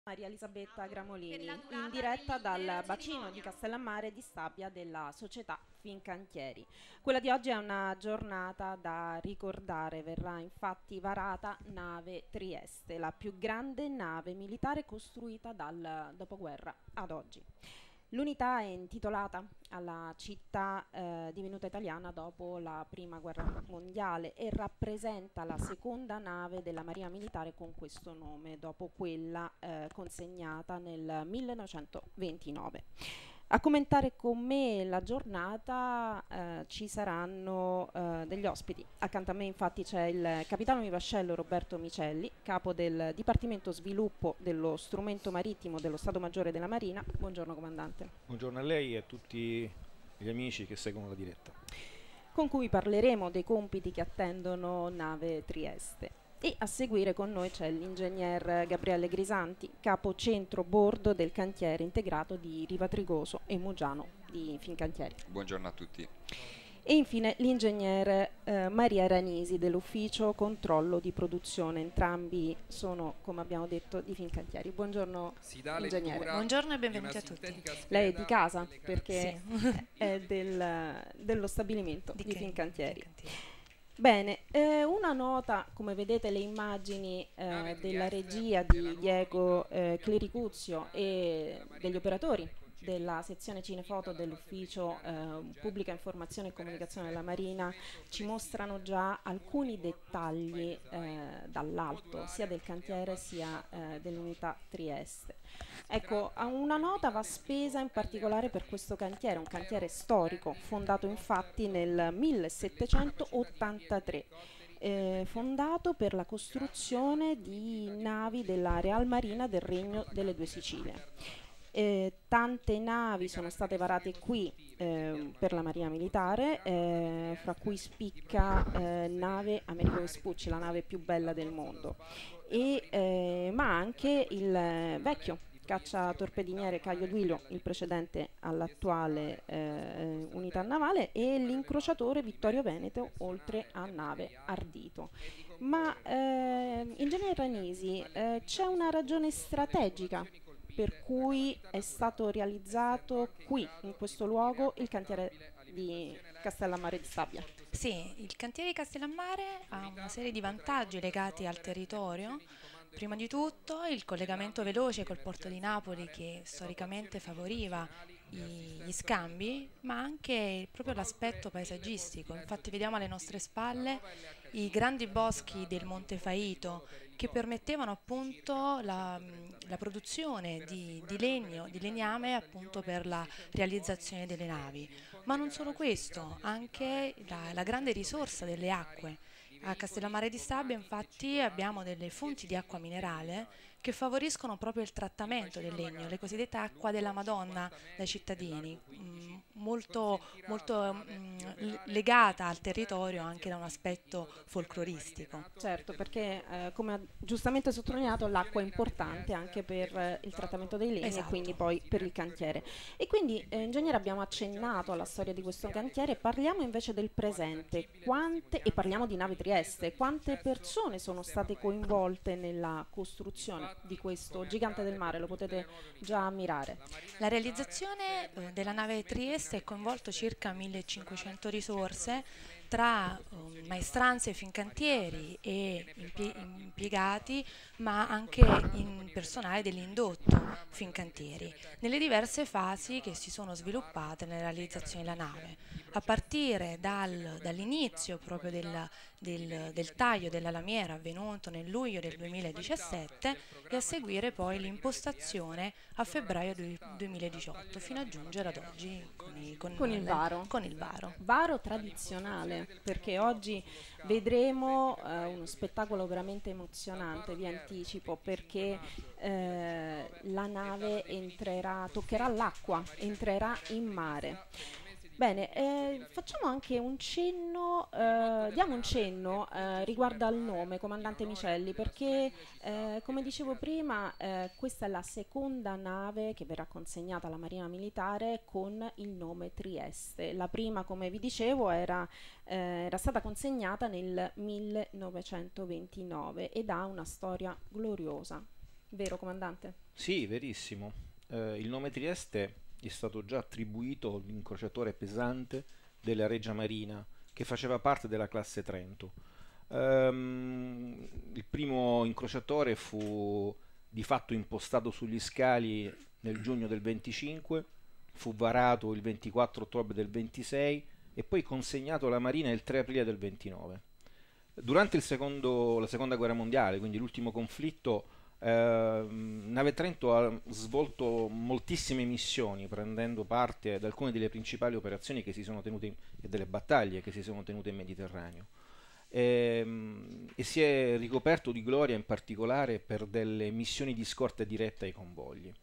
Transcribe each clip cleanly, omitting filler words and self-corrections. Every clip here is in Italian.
Maria Elisabetta Gramolini, in diretta dal bacino di Castellammare di Stabia della società Fincantieri. Quella di oggi è una giornata da ricordare, verrà infatti varata nave Trieste, la più grande nave militare costruita dal dopoguerra ad oggi. L'unità è intitolata alla città divenuta italiana dopo la prima guerra mondiale e rappresenta la seconda nave della Marina Militare con questo nome, dopo quella consegnata nel 1929. A commentare con me la giornata ci saranno degli ospiti. Accanto a me infatti c'è il capitano di vascello Roberto Micelli, capo del Dipartimento Sviluppo dello Strumento Marittimo dello Stato Maggiore della Marina. Buongiorno comandante. Buongiorno a lei e a tutti gli amici che seguono la diretta. Con cui parleremo dei compiti che attendono nave Trieste. E a seguire con noi c'è l'ingegner Gabriele Grisanti, capo centro bordo del cantiere integrato di Riva Trigoso e Muggiano di Fincantieri. Buongiorno a tutti. E infine l'ingegner Maria Ranisi dell'ufficio controllo di produzione. Entrambi sono, come abbiamo detto, di Fincantieri. Buongiorno ingegnere. Buongiorno e benvenuti a tutti. Lei è di casa perché sì. è dello stabilimento di Fincantieri. Fincantieri. Bene, una nota, come vedete le immagini della regia di Diego Clericuzio e degli operatori della sezione cinefoto dell'ufficio pubblica informazione e comunicazione della Marina ci mostrano già alcuni dettagli dall'alto, sia del cantiere sia dell'unità Trieste. Ecco, una nota va spesa in particolare per questo cantiere, un cantiere storico, fondato infatti nel 1783. Fondato per la costruzione di navi della Real Marina del Regno delle Due Sicilie. Tante navi sono state varate qui per la Marina Militare, fra cui spicca nave Amerigo Vespucci, la nave più bella del mondo, ma anche il vecchio cacciatorpediniere Caio Duilio, il precedente all'attuale unità navale, e l'incrociatore Vittorio Veneto, oltre a nave Ardito. Ma ingegnere Ranisi, c'è una ragione strategica per cui è stato realizzato qui, in questo luogo, il cantiere di Castellammare di Stabia? Sì, il cantiere di Castellammare ha una serie di vantaggi legati al territorio. Prima di tutto il collegamento veloce col porto di Napoli, che storicamente favoriva gli scambi, ma anche proprio l'aspetto paesaggistico. Infatti vediamo alle nostre spalle i grandi boschi del Monte Faito, che permettevano appunto la produzione di legno, di legname appunto per la realizzazione delle navi. Ma non solo questo, anche la grande risorsa delle acque. A Castellammare di Stabia infatti abbiamo delle fonti di acqua minerale che favoriscono proprio il trattamento del legno, le cosiddette acqua della Madonna dai cittadini, molto legata al territorio anche da un aspetto folcloristico. Certo, perché come ha giustamente sottolineato, l'acqua è importante anche per il trattamento dei legni e quindi poi per il cantiere. E quindi, ingegnere, abbiamo accennato alla storia di questo cantiere, parliamo invece del presente. E parliamo di nave Trieste. Quante persone sono state coinvolte nella costruzione di questo gigante del mare? Lo potete già ammirare. La realizzazione della nave Trieste ha coinvolto circa 1500 risorse tra maestranze fincantieri e impiegati, ma anche in personale dell'indotto fincantieri, nelle diverse fasi che si sono sviluppate nella realizzazione della nave, a partire dall'inizio proprio del taglio della lamiera avvenuto nel luglio del 2017 e a seguire poi l'impostazione a febbraio 2018 fino a giungere ad oggi con il varo. Con il varo. Varo tradizionale, perché oggi vedremo uno spettacolo veramente emozionante, vi anticipo, perché la nave toccherà l'acqua, entrerà in mare. Bene, facciamo anche un cenno, diamo un cenno riguardo al nome, comandante Micelli, perché come dicevo prima questa è la seconda nave che verrà consegnata alla Marina Militare con il nome Trieste. La prima, come vi dicevo, era stata consegnata nel 1929 ed ha una storia gloriosa. vero comandante? Sì, verissimo. Il nome Trieste è stato già attribuito all'incrociatore pesante della Regia Marina che faceva parte della classe Trento. Il primo incrociatore fu di fatto impostato sugli scali nel giugno del 25, fu varato il 24 ottobre del 26 e poi consegnato alla Marina il 3 aprile del 29. Durante la seconda guerra mondiale, quindi l'ultimo conflitto, Nave Trento ha svolto moltissime missioni, prendendo parte ad alcune delle principali operazioni che si sono tenute e delle battaglie che si sono tenute in Mediterraneo. E si è ricoperto di gloria in particolare per delle missioni di scorta diretta ai convogli.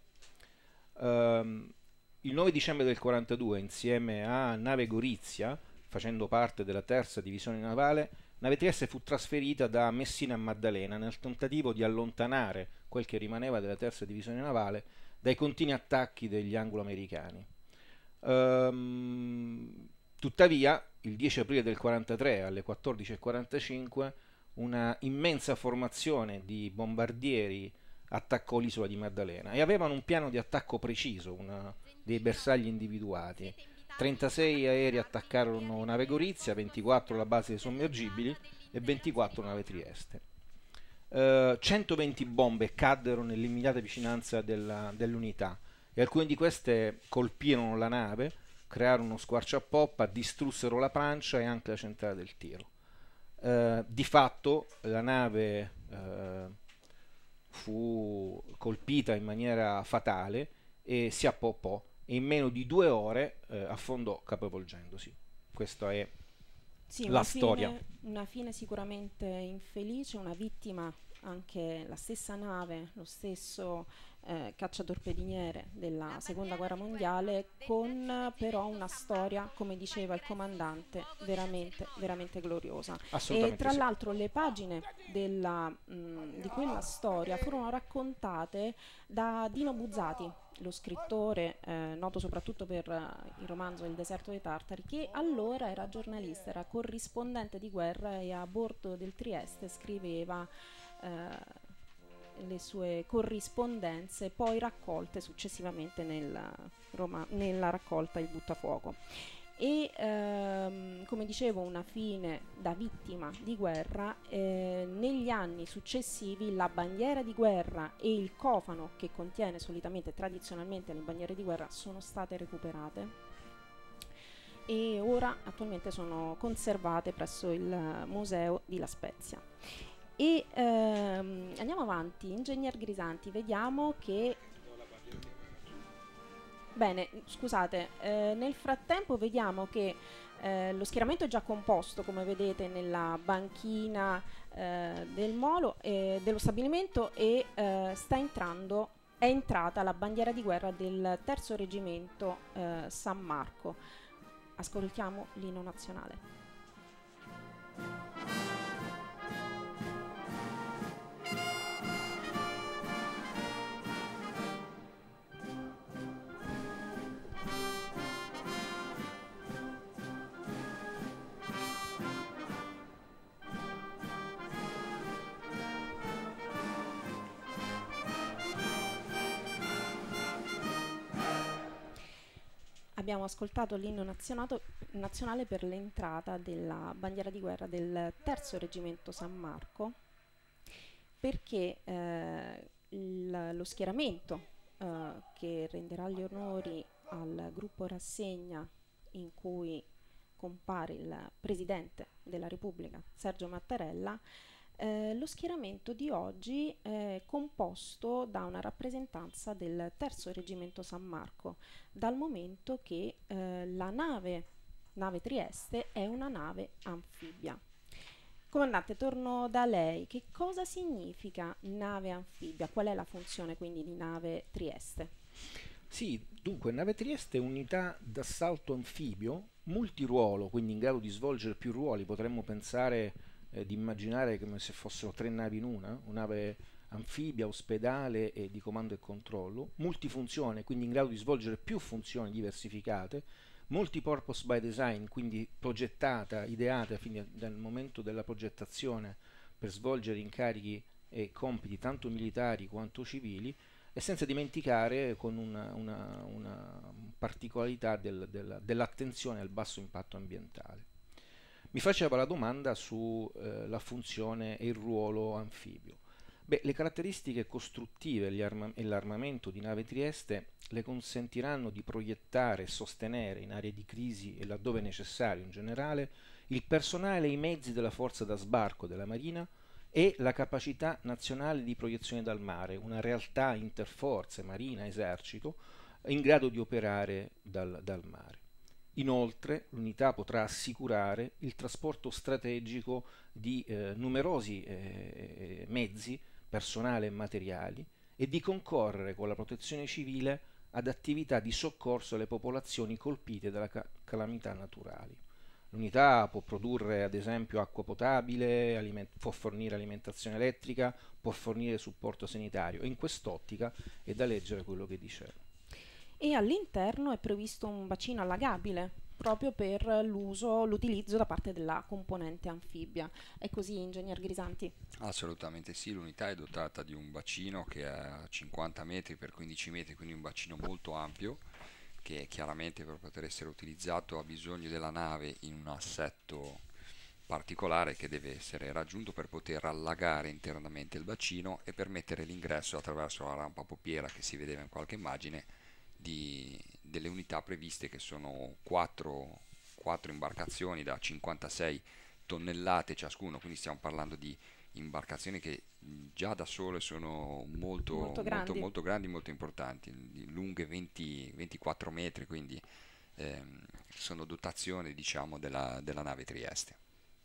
Il 9 dicembre del 42, insieme a Nave Gorizia, facendo parte della terza divisione navale, Nave Trieste fu trasferita da Messina a Maddalena nel tentativo di allontanare quel che rimaneva della terza divisione navale dai continui attacchi degli anglo-americani. Tuttavia, il 10 aprile del 43 alle 14:45 una immensa formazione di bombardieri attaccò l'isola di Maddalena e avevano un piano di attacco preciso, dei bersagli individuati. 36 aerei attaccarono Nave Gorizia, 24 la base dei sommergibili e 24 Nave Trieste. 120 bombe caddero nell'immediata vicinanza dell'unità e alcune di queste colpirono la nave, crearono uno squarcio a poppa, distrussero la pancia e anche la centrale del tiro. Di fatto la nave fu colpita in maniera fatale e si appoppò e in meno di 2 ore affondò capovolgendosi. Questa è la storia. Una fine sicuramente infelice, una vittima anche la stessa nave, lo stesso cacciatorpediniere della seconda guerra mondiale, con però una storia, come diceva il comandante, veramente, veramente gloriosa. E tra l'altro le pagine di quella storia furono raccontate da Dino Buzzati, lo scrittore noto soprattutto per il romanzo Il deserto dei Tartari, che allora era giornalista, era corrispondente di guerra e a bordo del Trieste scriveva le sue corrispondenze, poi raccolte successivamente nella raccolta Il buttafuoco. E come dicevo, una fine da vittima di guerra. Negli anni successivi la bandiera di guerra e il cofano che contiene solitamente, tradizionalmente, le bandiere di guerra sono state recuperate e ora attualmente sono conservate presso il museo di La Spezia. E andiamo avanti, Ingegner Grisanti, vediamo che... Bene, scusate, nel frattempo vediamo che lo schieramento è già composto, come vedete, nella banchina del molo dello stabilimento, e è entrata la bandiera di guerra del terzo reggimento San Marco. Ascoltiamo l'inno nazionale. Abbiamo ascoltato l'inno nazionale per l'entrata della bandiera di guerra del terzo reggimento San Marco, perché lo schieramento che renderà gli onori al gruppo rassegna, in cui compare il Presidente della Repubblica Sergio Mattarella, lo schieramento di oggi è composto da una rappresentanza del terzo reggimento San Marco, dal momento che la nave Trieste è una nave anfibia. Comandante, torno da lei. Che cosa significa nave anfibia? Qual è la funzione quindi di nave Trieste? Sì, dunque, nave Trieste è unità d'assalto anfibio, multiruolo, quindi in grado di svolgere più ruoli. Potremmo pensare di immaginare come se fossero 3 navi in una nave anfibia, ospedale e di comando e controllo, multifunzione, quindi in grado di svolgere più funzioni diversificate, multipurpose by design, quindi progettata, ideata fin dal momento della progettazione per svolgere incarichi e compiti tanto militari quanto civili, e senza dimenticare con una particolarità dell'attenzione al basso impatto ambientale. Mi faceva la domanda sulla funzione e il ruolo anfibio. Beh, le caratteristiche costruttive e l'armamento di nave Trieste le consentiranno di proiettare e sostenere in aree di crisi e laddove necessario in generale il personale e i mezzi della forza da sbarco della Marina e la capacità nazionale di proiezione dal mare, una realtà interforze, Marina, Esercito, in grado di operare dal mare. Inoltre, l'unità potrà assicurare il trasporto strategico di numerosi mezzi, personale e materiali, e di concorrere con la protezione civile ad attività di soccorso alle popolazioni colpite da calamità naturali. L'unità può produrre ad esempio acqua potabile, può fornire alimentazione elettrica, può fornire supporto sanitario, e in quest'ottica è da leggere quello che dicevo. E all'interno è previsto un bacino allagabile proprio per l'utilizzo da parte della componente anfibia. È così, ingegner Grisanti? Assolutamente sì, l'unità è dotata di un bacino che è 50 metri per 15 metri, quindi un bacino molto ampio, che chiaramente per poter essere utilizzato ha bisogno della nave in un assetto particolare che deve essere raggiunto per poter allagare internamente il bacino e permettere l'ingresso attraverso la rampa poppiera che si vedeva in qualche immagine delle unità previste, che sono 4 imbarcazioni da 56 tonnellate ciascuno, quindi stiamo parlando di imbarcazioni che già da sole sono molto grandi, molto importanti, lunghe 24 metri, quindi sono dotazione, diciamo, della nave Trieste.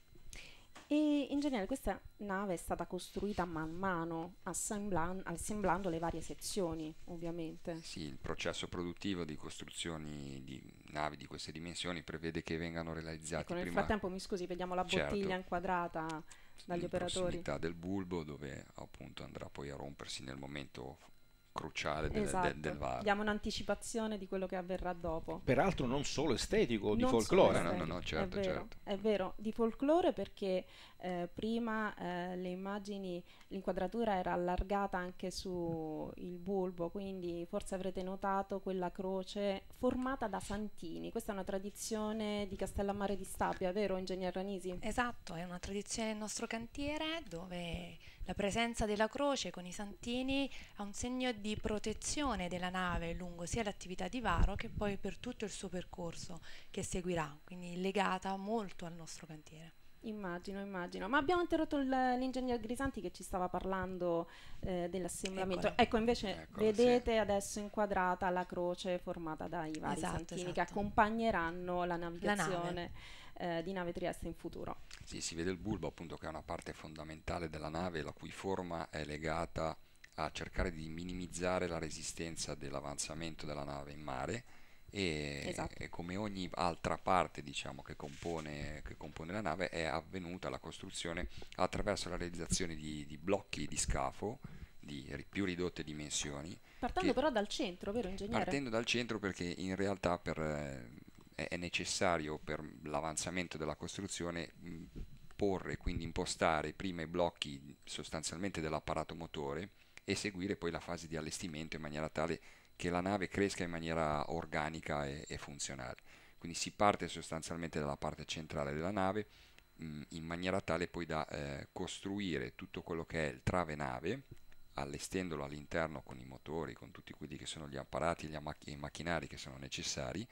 E ingegnere, questa nave è stata costruita man mano, assemblando le varie sezioni, ovviamente. Sì, il processo produttivo di costruzioni di navi di queste dimensioni prevede che vengano realizzati Nel prima. frattempo, mi scusi, vediamo la bottiglia inquadrata dagli operatori. In prossimità del bulbo, dove appunto andrà poi a rompersi nel momento cruciale del varo. Diamo un'anticipazione di quello che avverrà dopo. Peraltro non solo estetico, di Non folklore. solo Certo, certo. È vero, di folklore, perché prima le immagini, l'inquadratura era allargata anche su il bulbo, quindi forse avrete notato quella croce formata da santini. Questa è una tradizione di Castellammare di Stabia, vero, ingegner Ranisi? Esatto, è una tradizione del nostro cantiere, dove la presenza della croce con i santini è un segno di protezione della nave lungo sia l'attività di varo che poi per tutto il suo percorso che seguirà, quindi legata molto al nostro cantiere. Immagino. Ma abbiamo interrotto l'ingegner Grisanti che ci stava parlando dell'assemblamento. Ecco, invece vedete adesso inquadrata la croce formata dai vari santini che accompagneranno la navigazione di nave Trieste in futuro. Sì, si vede il bulbo appunto, che è una parte fondamentale della nave, la cui forma è legata a cercare di minimizzare la resistenza dell'avanzamento della nave in mare. E come ogni altra parte, diciamo, che compone la nave, è avvenuta la costruzione attraverso la realizzazione di blocchi di scafo di più ridotte dimensioni, partendo però dal centro, vero ingegnere? Partendo dal centro, perché in realtà è necessario per l'avanzamento della costruzione porre, quindi impostare prima i blocchi sostanzialmente dell'apparato motore e seguire poi la fase di allestimento in maniera tale che la nave cresca in maniera organica e funzionale. Quindi si parte sostanzialmente dalla parte centrale della nave in maniera tale poi da costruire tutto quello che è il trave nave, allestendolo all'interno con i motori, con tutti quelli che sono gli apparati e i macchinari che sono necessari,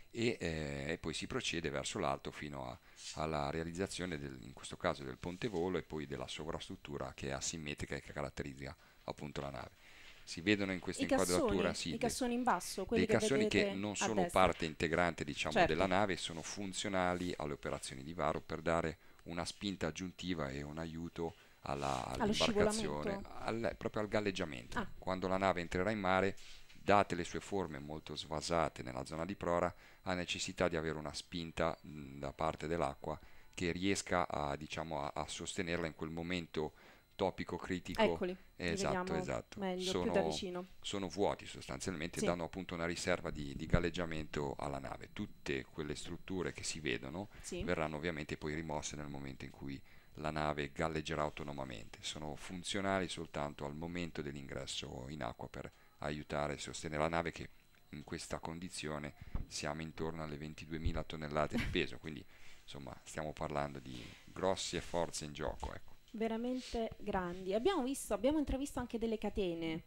e poi si procede verso l'alto fino alla realizzazione in questo caso del ponte volo e poi della sovrastruttura che è asimmetrica e che caratterizza appunto la nave. Si vedono in questa inquadratura i cassoni in basso, quelli dei cassoni che non sono destra. parte integrante, diciamo, della nave, sono funzionali alle operazioni di varo per dare una spinta aggiuntiva e un aiuto all'imbarcazione, proprio al galleggiamento. Quando la nave entrerà in mare, date le sue forme molto svasate nella zona di prora, ha necessità di avere una spinta da parte dell'acqua che riesca a sostenerla in quel momento topico critico. Eccoli, esatto. Meglio, più da vicino. Sono vuoti sostanzialmente, danno appunto una riserva di galleggiamento alla nave. Tutte quelle strutture che si vedono verranno ovviamente poi rimosse nel momento in cui la nave galleggerà autonomamente, sono funzionali soltanto al momento dell'ingresso in acqua per aiutare e sostenere la nave, che in questa condizione siamo intorno alle 22.000 tonnellate di peso, quindi insomma stiamo parlando di grosse forze in gioco, ecco. Veramente grandi. Abbiamo intravisto anche delle catene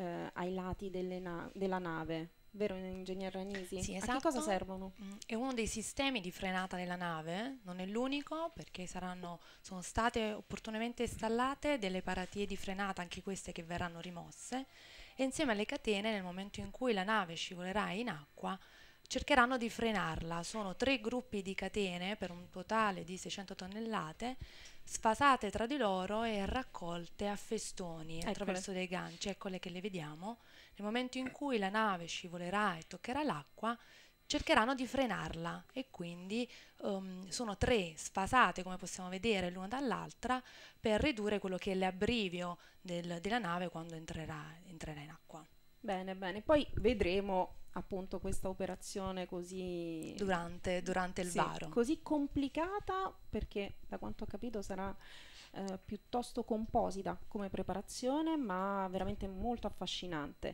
ai lati della nave, vero ingegner Ranisi? Sì, A esatto. che cosa servono? È uno dei sistemi di frenata della nave, non è l'unico, perché sono state opportunamente installate delle paratie di frenata, anche queste che verranno rimosse, e insieme alle catene, nel momento in cui la nave scivolerà in acqua, cercheranno di frenarla. Sono 3 gruppi di catene per un totale di 600 tonnellate, sfasate tra di loro e raccolte a festoni attraverso dei ganci. Eccole che le vediamo. Nel momento in cui la nave scivolerà e toccherà l'acqua, cercheranno di frenarla, e quindi sono 3 sfasate, come possiamo vedere, l'una dall'altra, per ridurre quello che è l'abbrivio della nave quando entrerà in acqua. Bene, bene. Poi vedremo appunto questa operazione così Durante il varo. così complicata, perché da quanto ho capito sarà piuttosto composita come preparazione, ma veramente molto affascinante.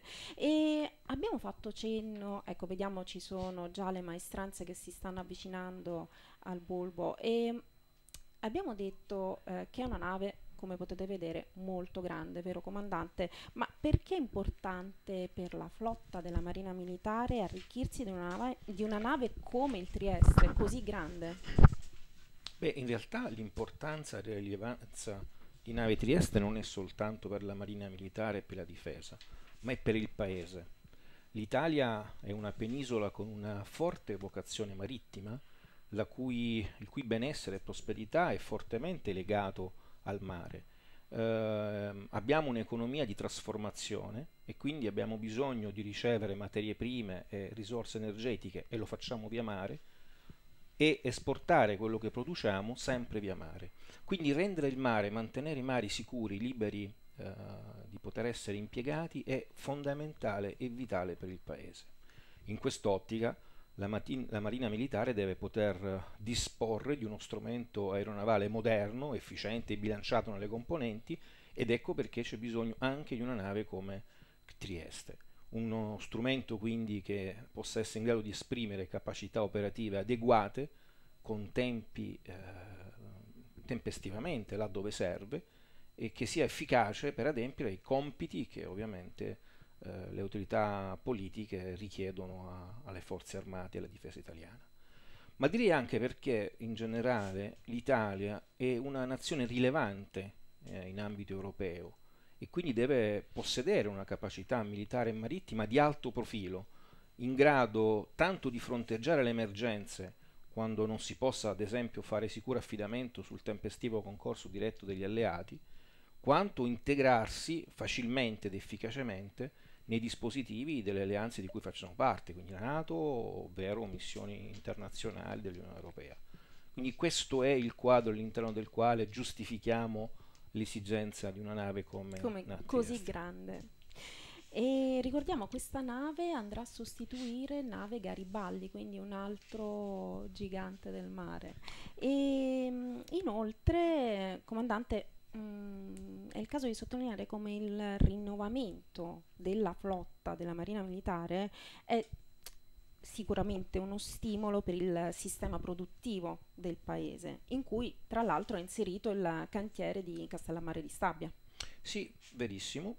E abbiamo fatto cenno, ecco, vediamo, ci sono già le maestranze che si stanno avvicinando al bulbo, e abbiamo detto che è una nave, come potete vedere, molto grande, vero comandante? Ma perché è importante per la flotta della Marina Militare arricchirsi di una nave come il Trieste, così grande? Beh, in realtà l'importanza e la rilevanza di nave Trieste non è soltanto per la Marina Militare e per la difesa, ma è per il paese. L'Italia è una penisola con una forte vocazione marittima, il cui benessere e prosperità è fortemente legato al mare. Abbiamo un'economia di trasformazione e quindi abbiamo bisogno di ricevere materie prime e risorse energetiche, e lo facciamo via mare, e esportare quello che produciamo sempre via mare. Quindi rendere il mare, mantenere i mari sicuri, liberi di poter essere impiegati, è fondamentale e vitale per il paese. In quest'ottica la Marina Militare deve poter disporre di uno strumento aeronavale moderno, efficiente e bilanciato nelle componenti, ed ecco perché c'è bisogno anche di una nave come Trieste. Uno strumento quindi che possa essere in grado di esprimere capacità operative adeguate, con tempi tempestivamente laddove serve, e che sia efficace per adempiere ai compiti che ovviamente le autorità politiche richiedono alle forze armate e alla difesa italiana. Ma direi anche perché in generale l'Italia è una nazione rilevante in ambito europeo, e quindi deve possedere una capacità militare e marittima di alto profilo, in grado tanto di fronteggiare le emergenze quando non si possa ad esempio fare sicuro affidamento sul tempestivo concorso diretto degli alleati, quanto integrarsi facilmente ed efficacemente nei dispositivi delle alleanze di cui facciamo parte, quindi la NATO, ovvero missioni internazionali dell'Unione Europea. Quindi questo è il quadro all'interno del quale giustifichiamo l'esigenza di una nave come così grande. E ricordiamo, questa nave andrà a sostituire nave Garibaldi, quindi un altro gigante del mare. E inoltre, comandante, è il caso di sottolineare come il rinnovamento della flotta della Marina Militare è sicuramente uno stimolo per il sistema produttivo del paese, in cui tra l'altro è inserito il cantiere di Castellammare di Stabia. Sì, verissimo.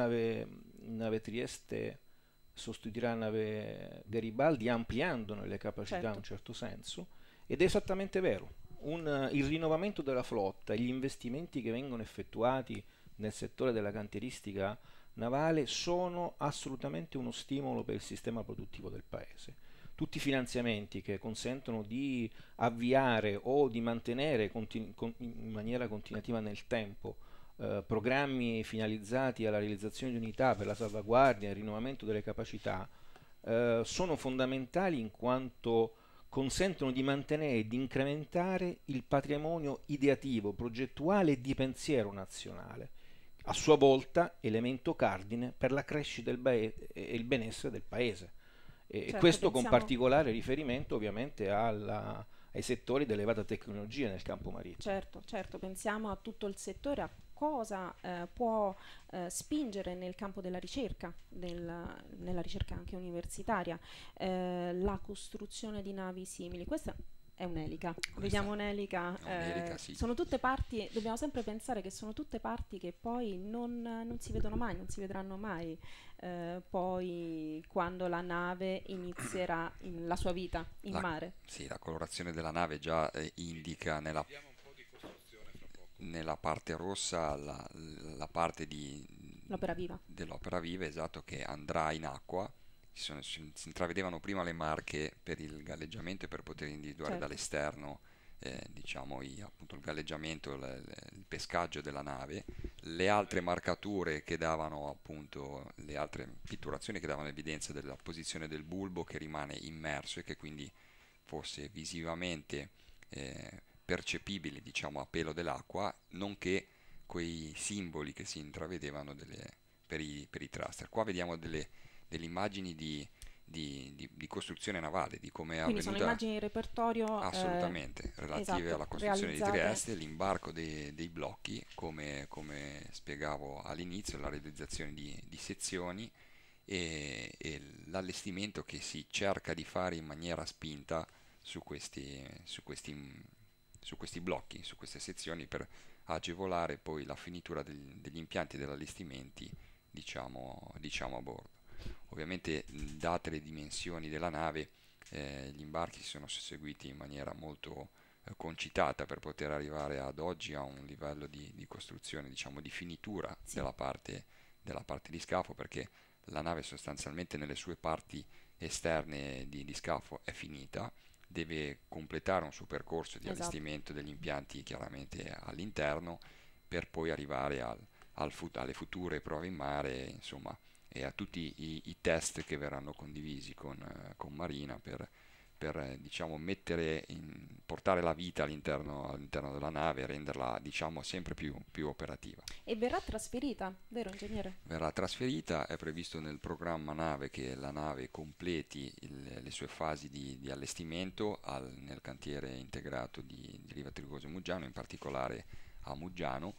Nave Trieste sostituirà nave Garibaldi, ampliandone le capacità in un certo senso, ed è esattamente vero. Il rinnovamento della flotta e gli investimenti che vengono effettuati nel settore della cantieristica navale sono assolutamente uno stimolo per il sistema produttivo del paese. Tutti i finanziamenti che consentono di avviare o di mantenere in maniera continuativa nel tempo programmi finalizzati alla realizzazione di unità per la salvaguardia e il rinnovamento delle capacità sono fondamentali, in quanto consentono di mantenere e di incrementare il patrimonio ideativo, progettuale e di pensiero nazionale, a sua volta elemento cardine per la crescita e il benessere del paese. E questo con particolare riferimento ovviamente alla ai settori di elevata tecnologia nel campo marittimo. Certo, pensiamo a tutto il settore, a cosa può spingere nel campo della ricerca, nella ricerca anche universitaria, la costruzione di navi simili. Questa è un'elica, vediamo un'elica, sì. Sono tutte parti, dobbiamo sempre pensare che sono tutte parti che poi non si vedono mai, non si vedranno mai, poi quando la nave inizierà la sua vita in mare. Sì, la colorazione della nave già indica nella parte rossa la parte dell'Opera Viva, esatto, che andrà in acqua. Si intravedevano prima le marche per il galleggiamento e per poter individuare dall'esterno diciamo appunto il galleggiamento, il pescaggio della nave. Le altre marcature che davano appunto, le altre pitturazioni che davano evidenza della posizione del bulbo che rimane immerso e che quindi fosse visivamente percepibile, diciamo, a pelo dell'acqua, nonché quei simboli che si intravedevano per i thruster. Qua vediamo delle immagini di costruzione navale, di come è quindi avvenuta. Sono immagini di repertorio Assolutamente, relative alla costruzione di Trieste, l'imbarco dei blocchi, come spiegavo all'inizio, la realizzazione di sezioni e l'allestimento che si cerca di fare in maniera spinta su questi blocchi, su queste sezioni, per agevolare poi la finitura degli impianti e degli allestimenti, diciamo a bordo. Ovviamente, date le dimensioni della nave, gli imbarchi si sono seguiti in maniera molto concitata per poter arrivare ad oggi a un livello di costruzione, diciamo, di finitura della parte di scafo, perché la nave sostanzialmente nelle sue parti esterne di scafo è finita, deve completare un suo percorso di allestimento degli impianti chiaramente all'interno, per poi arrivare alle future prove in mare, insomma, e a tutti i test che verranno condivisi con Marina per diciamo portare la vita all'interno della nave e renderla, diciamo, sempre più operativa. E verrà trasferita, vero ingegnere? Verrà trasferita, è previsto nel programma nave che la nave completi le sue fasi di allestimento nel cantiere integrato di Riva Trigoso Muggiano, in particolare a Muggiano,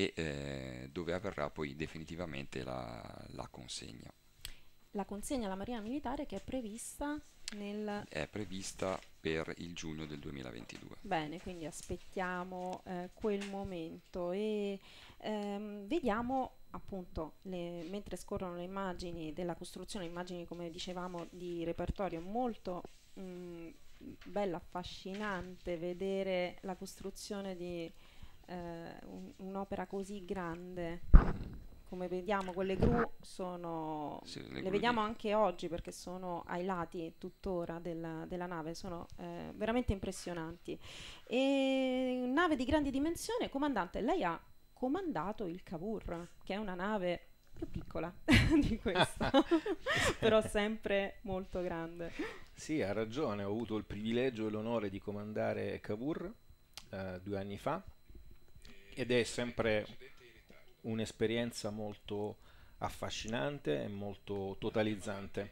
e dove avverrà poi definitivamente la consegna. La consegna alla Marina Militare, che è prevista è prevista per il giugno del 2022. Bene, quindi aspettiamo quel momento e vediamo appunto, mentre scorrono le immagini della costruzione, immagini come dicevamo di repertorio, molto bella, affascinante vedere la costruzione di un'opera così grande. Come vediamo, quelle gru le vediamo anche oggi, perché sono ai lati tuttora della nave, sono veramente impressionanti. E nave di grandi dimensioni. Comandante, lei ha comandato il Cavour, che è una nave più piccola di questa, però sempre molto grande. Sì, ha ragione, ho avuto il privilegio e l'onore di comandare Cavour 2 anni fa, ed è sempre un'esperienza molto affascinante e molto totalizzante.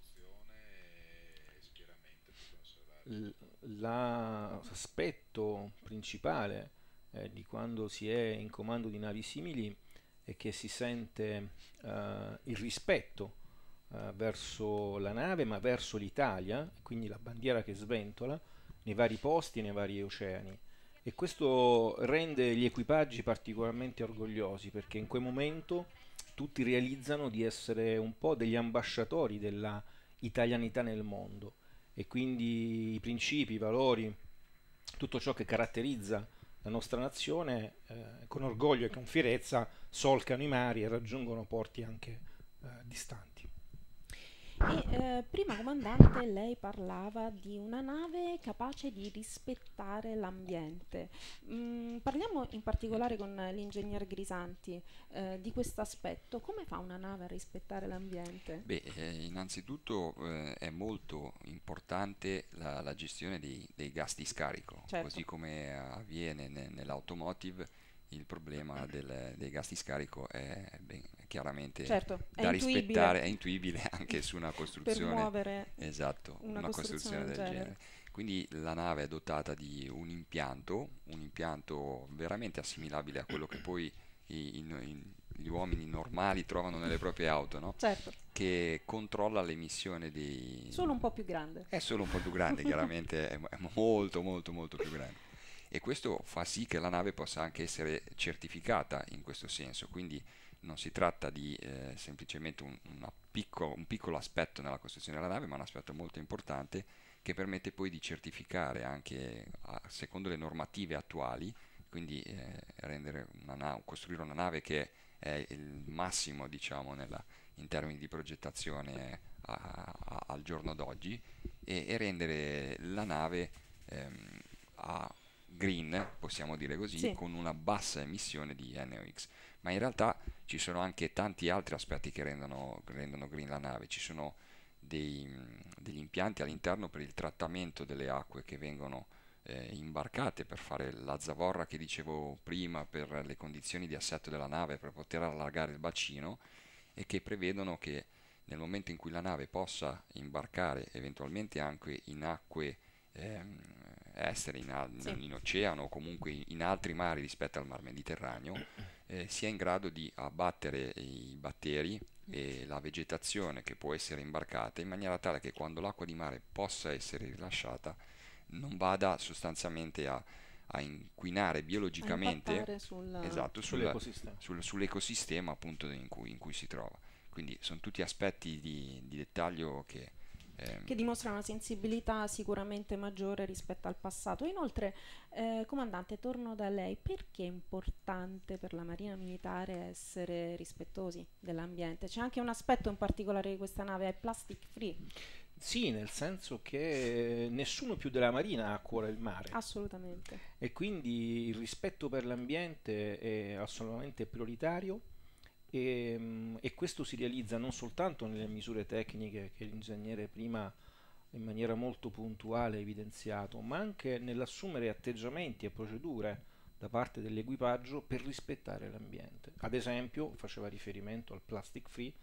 L'aspetto principale di quando si è in comando di navi simili è che si sente il rispetto verso la nave, ma verso l'Italia, quindi la bandiera che sventola nei vari posti, nei vari oceani. E questo rende gli equipaggi particolarmente orgogliosi, perché in quel momento tutti realizzano di essere un po' degli ambasciatori della italianità nel mondo, e quindi i principi, i valori, tutto ciò che caratterizza la nostra nazione, con orgoglio e con fierezza solcano i mari e raggiungono porti anche distanti. E prima, comandante, lei parlava di una nave capace di rispettare l'ambiente. Parliamo in particolare con l'ingegner Grisanti di questo aspetto. Come fa una nave a rispettare l'ambiente? Beh, innanzitutto è molto importante la gestione dei gas di scarico, così come avviene nell'automotive. Il problema dei gas di scarico è chiaramente da rispettare, è intuibile anche su una costruzione, per muovere una costruzione del genere. Quindi la nave è dotata di un impianto veramente assimilabile a quello che poi gli uomini normali trovano nelle proprie auto, no? Certo, Che controlla l'emissione dei... solo un po' più grande. È solo un po' più grande, chiaramente è molto molto molto più grande. E questo fa sì che la nave possa anche essere certificata in questo senso, quindi non si tratta di semplicemente un piccolo aspetto nella costruzione della nave, ma un aspetto molto importante che permette poi di certificare anche secondo le normative attuali, quindi costruire una nave che è il massimo, diciamo, in termini di progettazione al giorno d'oggi, e rendere la nave green, possiamo dire così, Sì. con una bassa emissione di NOx. Ma in realtà ci sono anche tanti altri aspetti che rendono green la nave. Ci sono degli impianti all'interno per il trattamento delle acque che vengono imbarcate per fare la zavorra che dicevo prima, per le condizioni di assetto della nave, per poter allargare il bacino, e che prevedono che nel momento in cui la nave possa imbarcare eventualmente anche in acque estere, in oceano o comunque in altri mari rispetto al mar Mediterraneo, sia in grado di abbattere i batteri e la vegetazione che può essere imbarcata, in maniera tale che quando l'acqua di mare possa essere rilasciata non vada sostanzialmente a inquinare biologicamente, esatto, sull'ecosistema appunto in cui si trova. Quindi sono tutti aspetti di dettaglio che dimostrano una sensibilità sicuramente maggiore rispetto al passato. Inoltre, comandante, torno da lei. Perché è importante per la Marina Militare essere rispettosi dell'ambiente? C'è anche un aspetto in particolare di questa nave, è plastic free. Sì, nel senso che nessuno più della Marina ha a cuore il mare. Assolutamente. E quindi il rispetto per l'ambiente è assolutamente prioritario, e questo si realizza non soltanto nelle misure tecniche che l'ingegnere prima in maniera molto puntuale ha evidenziato, ma anche nell'assumere atteggiamenti e procedure da parte dell'equipaggio per rispettare l'ambiente. Ad esempio, faceva riferimento al plastic free.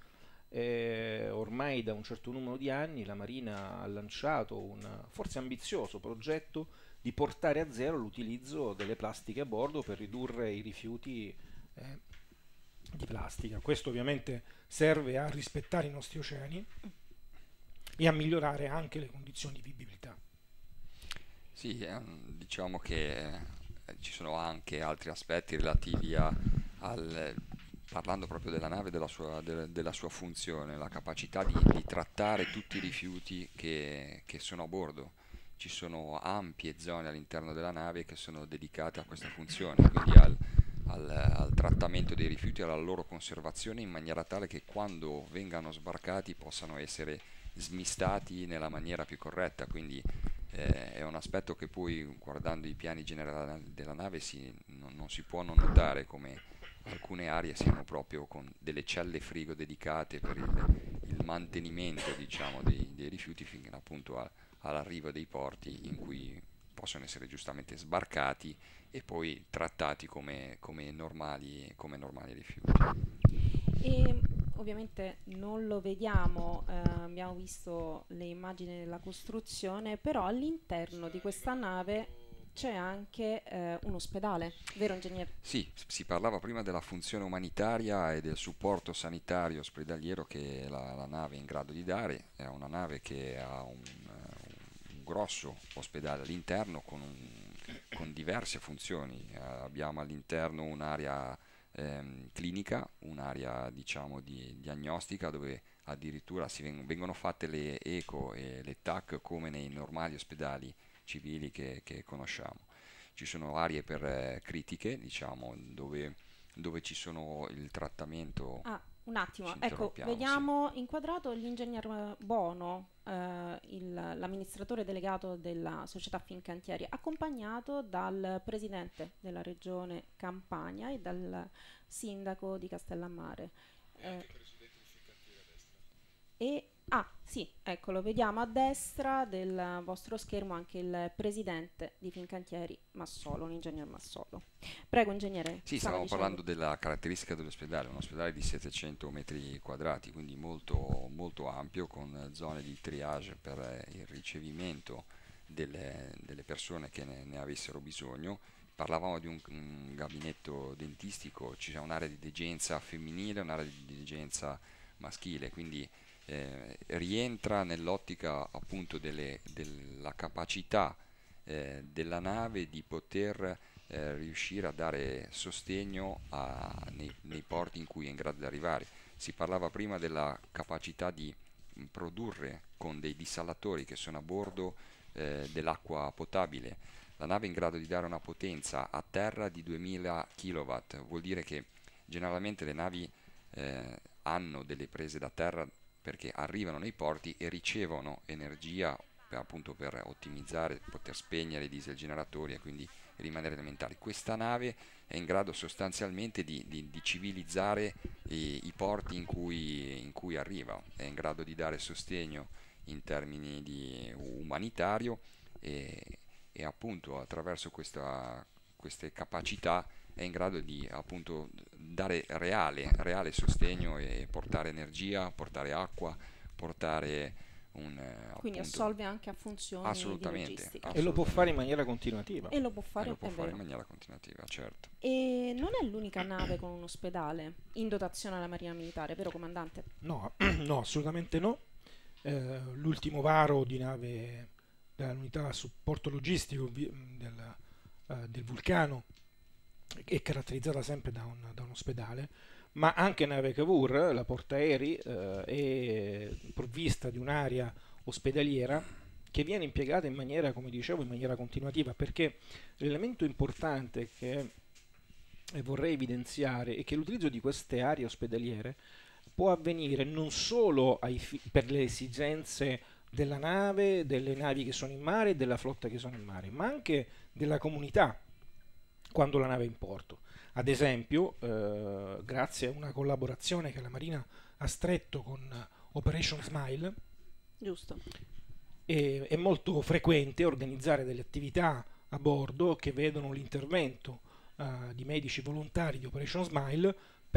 Ormai da un certo numero di anni la Marina ha lanciato un forse ambizioso progetto di portare a zero l'utilizzo delle plastiche a bordo per ridurre i rifiuti di plastica. Questo ovviamente serve a rispettare i nostri oceani e a migliorare anche le condizioni di vivibilità. Sì, diciamo che ci sono anche altri aspetti relativi parlando proprio della nave, della sua funzione, la capacità di trattare tutti i rifiuti che sono a bordo. Ci sono ampie zone all'interno della nave che sono dedicate a questa funzione, quindi al trattamento dei rifiuti e alla loro conservazione, in maniera tale che quando vengano sbarcati possano essere smistati nella maniera più corretta. Quindi è un aspetto che poi, guardando i piani generali della nave, non si può non notare come alcune aree siano proprio con delle celle frigo dedicate per il mantenimento, diciamo, dei rifiuti fino appunto all'arrivo dei porti in cui possono essere giustamente sbarcati e poi trattati come normali rifiuti. E ovviamente non lo vediamo, abbiamo visto le immagini della costruzione, però all'interno di questa nave c'è anche un ospedale, vero ingegnere? Sì, si parlava prima della funzione umanitaria e del supporto sanitario ospedaliero che la nave è in grado di dare. È una nave che ha un grosso ospedale all'interno con diverse funzioni. Abbiamo all'interno un'area clinica, un'area, diciamo, di diagnostica, dove addirittura vengono fatte le eco e le TAC come nei normali ospedali civili che conosciamo. Ci sono aree per critiche, diciamo, dove ci sono il trattamento. Un attimo, ecco, vediamo inquadrato l'ingegner Bono, l'amministratore delegato della società Fincantieri, accompagnato dal presidente della regione Campania e dal sindaco di Castellammare. Sì, eccolo, vediamo a destra del vostro schermo anche il presidente di Fincantieri Massolo, l'ingegner Massolo. Prego, ingegnere. Sì, stavamo parlando della caratteristica dell'ospedale, un ospedale di 700 metri quadrati, quindi molto, molto ampio, con zone di triage per il ricevimento delle persone che ne avessero bisogno. Parlavamo di un gabinetto dentistico, ci c'è un'area di degenza femminile e un'area di degenza maschile, quindi rientra nell'ottica appunto della capacità della nave di poter riuscire a dare sostegno nei porti in cui è in grado di arrivare. Si parlava prima della capacità di produrre con dei dissalatori che sono a bordo dell'acqua potabile. La nave è in grado di dare una potenza a terra di 2000 kW, vuol dire che generalmente le navi hanno delle prese da terra perché arrivano nei porti e ricevono energia appunto per ottimizzare, poter spegnere i diesel generatori e quindi rimanere elementari. Questa nave è in grado sostanzialmente di civilizzare i porti in cui arriva, è in grado di dare sostegno in termini di umanitario e appunto attraverso queste capacità è in grado di appunto dare reale sostegno e portare energia, portare acqua, portare quindi appunto, assolve anche a funzioni di logistica. E lo può fare in maniera continuativa. E lo può fare, in maniera continuativa, certo. E non è l'unica nave con un ospedale in dotazione alla Marina Militare, vero comandante? No, no, assolutamente no. L'ultimo varo di nave dell'unità supporto logistico del Vulcano è caratterizzata sempre da un ospedale, ma anche nave Cavour, la portaerei, è provvista di un'area ospedaliera che viene impiegata in maniera, come dicevo, in maniera continuativa, perché l'elemento importante che vorrei evidenziare è che l'utilizzo di queste aree ospedaliere può avvenire non solo per le esigenze della nave, delle navi che sono in mare e della flotta che sono in mare, ma anche della comunità quando la nave è in porto. Ad esempio, grazie a una collaborazione che la Marina ha stretto con Operation Smile, giusto, è molto frequente organizzare delle attività a bordo che vedono l'intervento di medici volontari di Operation Smile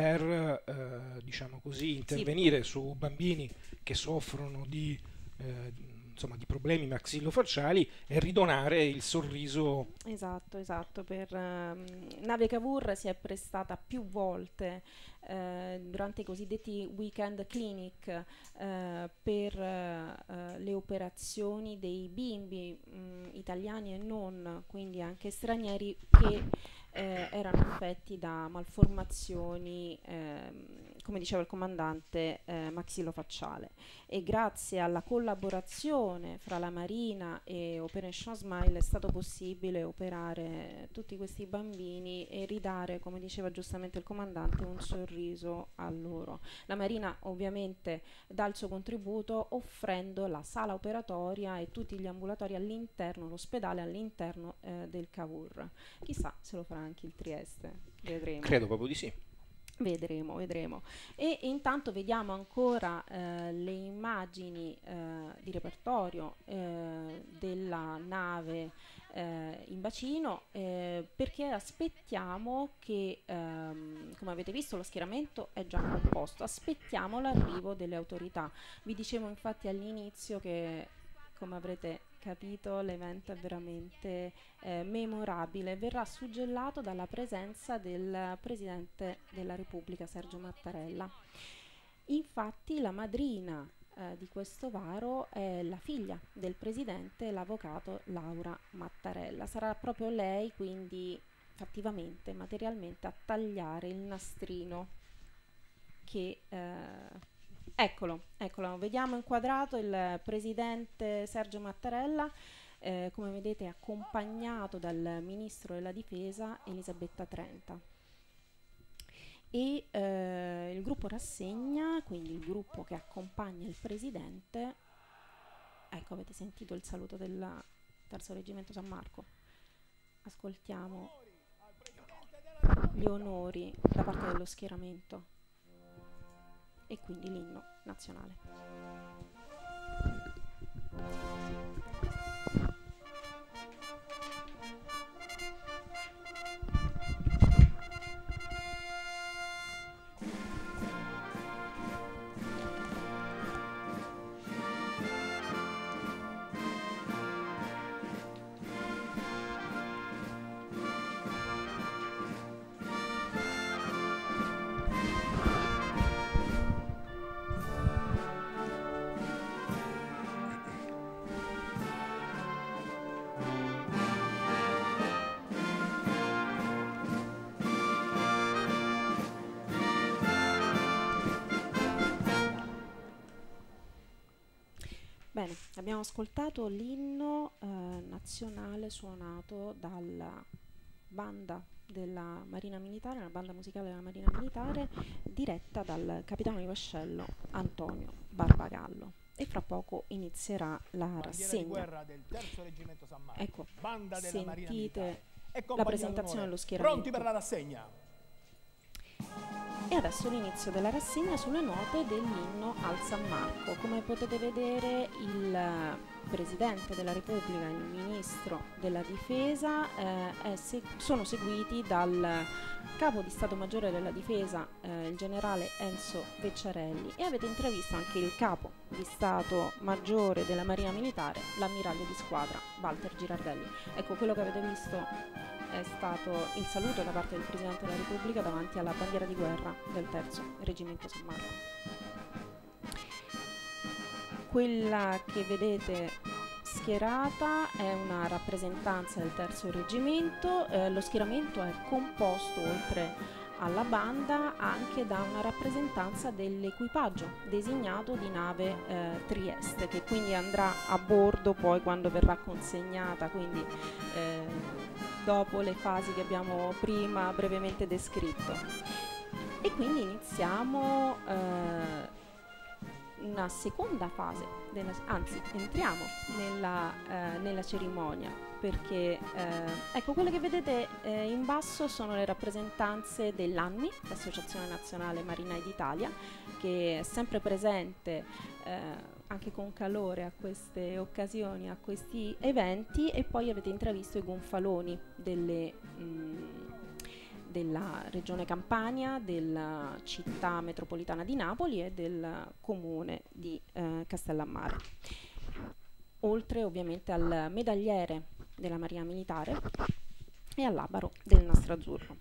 per diciamo così, intervenire su bambini che soffrono di problemi maxillofacciali e ridonare il sorriso. Esatto. Per nave Cavour si è prestata più volte durante i cosiddetti weekend clinic per le operazioni dei bimbi italiani e non, quindi anche stranieri, che erano affetti da malformazioni, come diceva il comandante, maxillofacciale. E grazie alla collaborazione fra la Marina e Operation Smile è stato possibile operare tutti questi bambini e ridare, come diceva giustamente il comandante, un sorriso a loro. La Marina ovviamente dà il suo contributo offrendo la sala operatoria e tutti gli ambulatori all'interno, l'ospedale all'interno del Cavour. Chissà se lo farà anche il Trieste, vedremo. Credo proprio di sì. Vedremo. E intanto vediamo ancora le immagini di repertorio della nave in bacino, perché aspettiamo che, come avete visto, lo schieramento è già composto, aspettiamo l'arrivo delle autorità. Vi dicevo infatti all'inizio che, come avrete capito, l'evento è veramente memorabile, verrà suggellato dalla presenza del Presidente della Repubblica Sergio Mattarella. Infatti la madrina di questo varo è la figlia del Presidente, l'avvocato Laura Mattarella. Sarà proprio lei quindi fattivamente, materialmente, a tagliare il nastrino che... Eccolo, vediamo inquadrato il Presidente Sergio Mattarella, come vedete accompagnato dal Ministro della Difesa Elisabetta Trenta. E il gruppo rassegna, quindi il gruppo che accompagna il Presidente, ecco, avete sentito il saluto del Terzo Reggimento San Marco. Ascoltiamo gli onori da parte dello schieramento e quindi l'inno nazionale. Bene, abbiamo ascoltato l'inno nazionale suonato dalla banda della Marina Militare, una banda musicale della Marina Militare diretta dal capitano di vascello Antonio Barbagallo. E fra poco inizierà la rassegna. Di guerra del terzo reggimento San Marco. Ecco, banda della sentite la presentazione dello schieramento. Pronti per la rassegna. E adesso l'inizio della rassegna sulle note dell'inno al San Marco. Come potete vedere, il Presidente della Repubblica e il Ministro della Difesa sono seguiti dal Capo di Stato Maggiore della Difesa, il generale Enzo Vecciarelli, e avete intravisto anche il Capo di Stato Maggiore della Marina Militare, l'ammiraglio di squadra Walter Girardelli. Ecco, quello che avete visto è stato il saluto da parte del Presidente della Repubblica davanti alla bandiera di guerra del terzo reggimento San Marco. Quella che vedete schierata è una rappresentanza del terzo reggimento. Lo schieramento è composto, oltre alla banda, anche da una rappresentanza dell'equipaggio designato di nave Trieste, che quindi andrà a bordo poi quando verrà consegnata, quindi dopo le fasi che abbiamo prima brevemente descritto. E quindi iniziamo una seconda fase, entriamo nella cerimonia, perché ecco, quelle che vedete in basso sono le rappresentanze dell'ANMI, l'Associazione Nazionale Marinai d'Italia, che è sempre presente anche con calore a queste occasioni, a questi eventi, e poi avete intravisto i gonfaloni della Regione Campania, della città metropolitana di Napoli e del comune di Castellammare. Oltre ovviamente al medagliere della Marina Militare e all'abaro del nastro azzurro.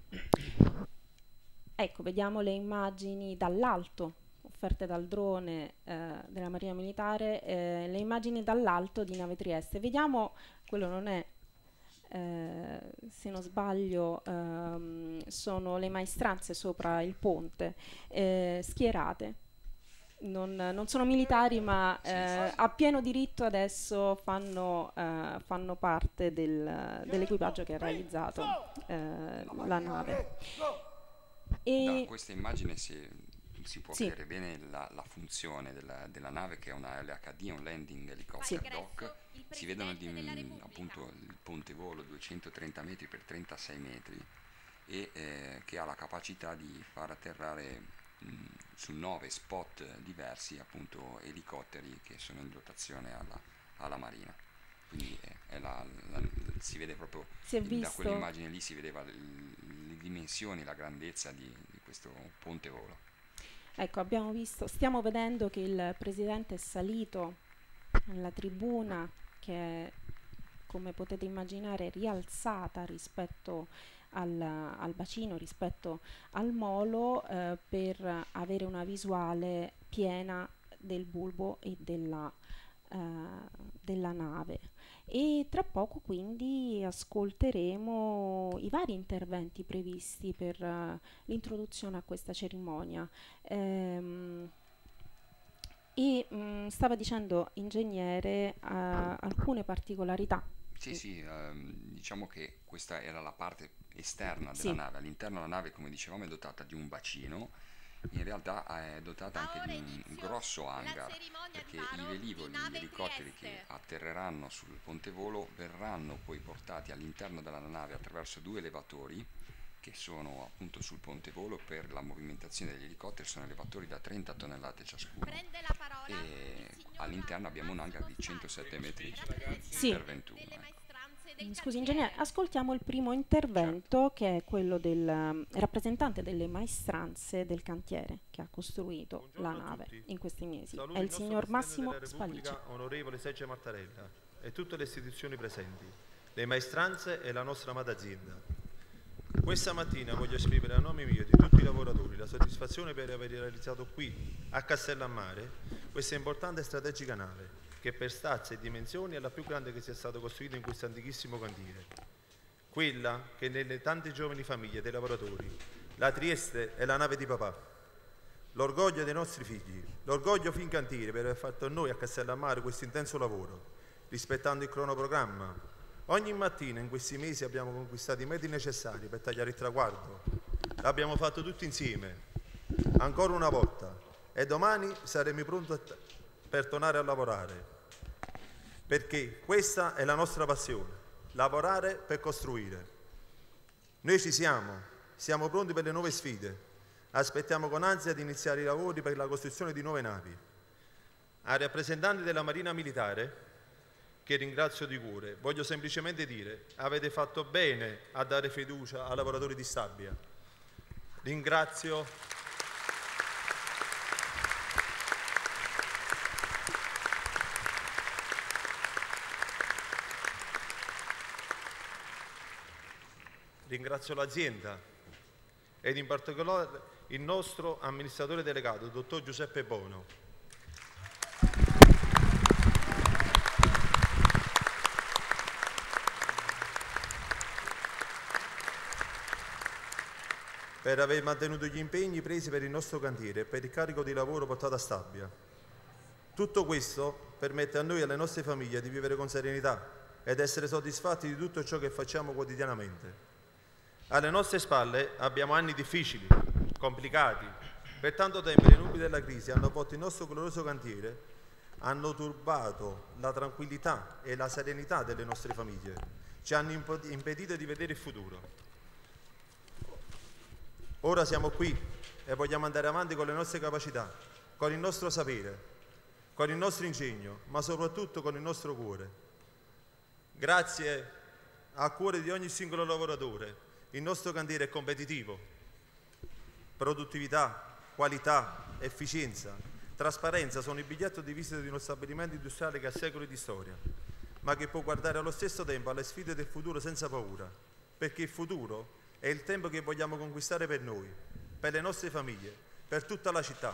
Ecco, vediamo le immagini dall'alto offerte dal drone della Marina Militare, le immagini dall'alto di nave Trieste. Vediamo, quello non è, se non sbaglio, sono le maestranze sopra il ponte, schierate. Non sono militari, ma a pieno diritto adesso fanno parte dell'equipaggio che ha realizzato la nave. Da questa immagine si può vedere bene la funzione della nave, che è una LHD, un Landing Helicopter Dock. Si vedono appunto il pontevolo 230 metri per 36 metri e che ha la capacità di far atterrare su 9 spot diversi appunto elicotteri che sono in dotazione alla Marina. Quindi si vede proprio da quell'immagine lì, si vedeva le dimensioni, la grandezza di questo pontevolo. Ecco, stiamo vedendo che il Presidente è salito nella tribuna, che è, come potete immaginare, rialzata rispetto al bacino, rispetto al molo, per avere una visuale piena del bulbo e della nave. E tra poco quindi ascolteremo i vari interventi previsti per l'introduzione a questa cerimonia. Stava dicendo, ingegnere, alcune particolarità. Sì, diciamo che questa era la parte esterna della nave. All'interno della nave, come dicevamo, è dotata di un bacino. In realtà è dotata anche di un grosso hangar, perché i velivoli, gli elicotteri che atterreranno sul pontevolo verranno poi portati all'interno della nave attraverso 2 elevatori che sono appunto sul pontevolo. Per la movimentazione degli elicotteri sono elevatori da 30 tonnellate ciascuno, e all'interno abbiamo un hangar di 107 metri per 21. Scusi ingegnere, ascoltiamo il primo intervento, che è quello del rappresentante delle maestranze del cantiere che ha costruito la nave in questi mesi. È il signor Massimo Spallici. Onorevole Sergio Mattarella e tutte le istituzioni presenti, le maestranze e la nostra amata azienda. Questa mattina voglio esprimere a nome mio e di tutti i lavoratori la soddisfazione per aver realizzato qui, a Castellammare, questa importante e strategica nave, che per stazza e dimensioni è la più grande che sia stata costruita in questo antichissimo cantiere. Quella che nelle tante giovani famiglie dei lavoratori, la Trieste è la nave di papà. l'orgoglio dei nostri figli, l'orgoglio Fincantieri per aver fatto a noi a Castellammare questo intenso lavoro, rispettando il cronoprogramma. Ogni mattina in questi mesi abbiamo conquistato i metri necessari per tagliare il traguardo. L'abbiamo fatto tutti insieme, ancora una volta, e domani saremo pronti per tornare a lavorare, perché questa è la nostra passione, lavorare per costruire. Noi ci siamo pronti per le nuove sfide. Aspettiamo con ansia di iniziare i lavori per la costruzione di nuove navi. Ai rappresentanti della Marina Militare, che ringrazio di cuore, voglio semplicemente dire: avete fatto bene a dare fiducia ai lavoratori di Stabia. Ringrazio l'azienda ed in particolare il nostro amministratore delegato, il dottor Giuseppe Bono. Per aver mantenuto gli impegni presi per il nostro cantiere e per il carico di lavoro portato a Stabia. Tutto questo permette a noi e alle nostre famiglie di vivere con serenità ed essere soddisfatti di tutto ciò che facciamo quotidianamente. Alle nostre spalle abbiamo anni difficili, complicati. Per tanto tempo le nubi della crisi hanno avvolto il nostro glorioso cantiere, hanno turbato la tranquillità e la serenità delle nostre famiglie, ci hanno impedito di vedere il futuro. Ora siamo qui e vogliamo andare avanti con le nostre capacità, con il nostro sapere, con il nostro ingegno, ma soprattutto con il nostro cuore. Grazie al cuore di ogni singolo lavoratore, il nostro cantiere è competitivo. Produttività, qualità, efficienza, trasparenza sono il biglietto di visita di uno stabilimento industriale che ha secoli di storia, ma che può guardare allo stesso tempo alle sfide del futuro senza paura, perché il futuro è il tempo che vogliamo conquistare per noi, per le nostre famiglie, per tutta la città.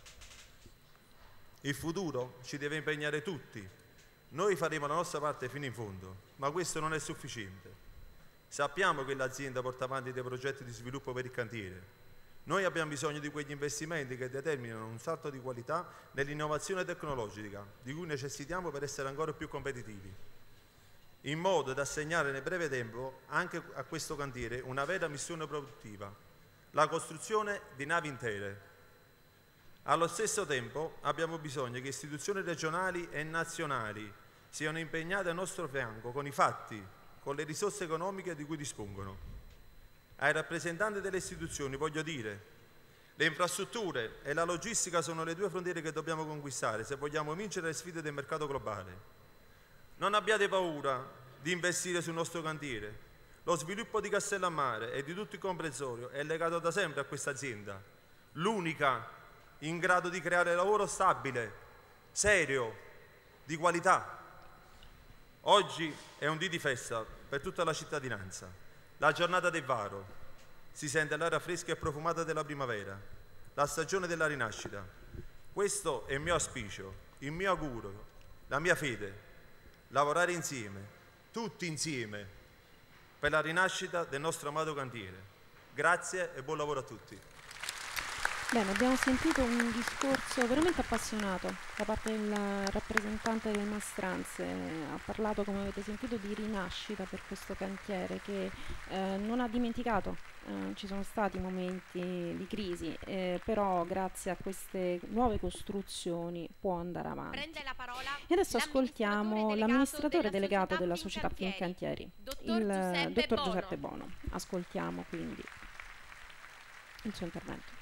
Il futuro ci deve impegnare tutti. Noi faremo la nostra parte fino in fondo, ma questo non è sufficiente. Sappiamo che l'azienda porta avanti dei progetti di sviluppo per il cantiere. Noi abbiamo bisogno di quegli investimenti che determinano un salto di qualità nell'innovazione tecnologica, di cui necessitiamo per essere ancora più competitivi, in modo da assegnare nel breve tempo anche a questo cantiere una vera missione produttiva, la costruzione di navi intere. Allo stesso tempo abbiamo bisogno che istituzioni regionali e nazionali siano impegnate al nostro fianco con i fatti, con le risorse economiche di cui dispongono. Ai rappresentanti delle istituzioni voglio dire: le infrastrutture e la logistica sono le due frontiere che dobbiamo conquistare se vogliamo vincere le sfide del mercato globale. Non abbiate paura di investire sul nostro cantiere. Lo sviluppo di Castellammare e di tutto il comprensorio è legato da sempre a questa azienda, l'unica in grado di creare lavoro stabile, serio, di qualità. Oggi è un dì di festa per tutta la cittadinanza, la giornata del varo. Si sente l'aria fresca e profumata della primavera, la stagione della rinascita. Questo è il mio auspicio, il mio augurio, la mia fede. Lavorare insieme, tutti insieme, per la rinascita del nostro amato cantiere. Grazie e buon lavoro a tutti. Bene, abbiamo sentito un discorso veramente appassionato da parte del rappresentante delle maestranze. Ha parlato, come avete sentito, di rinascita per questo cantiere che non ha dimenticato. Ci sono stati momenti di crisi, però grazie a queste nuove costruzioni può andare avanti. Prende la parola e adesso ascoltiamo l'amministratore delegato della società Fincantieri, il dottor Giuseppe Bono. Ascoltiamo quindi il suo intervento.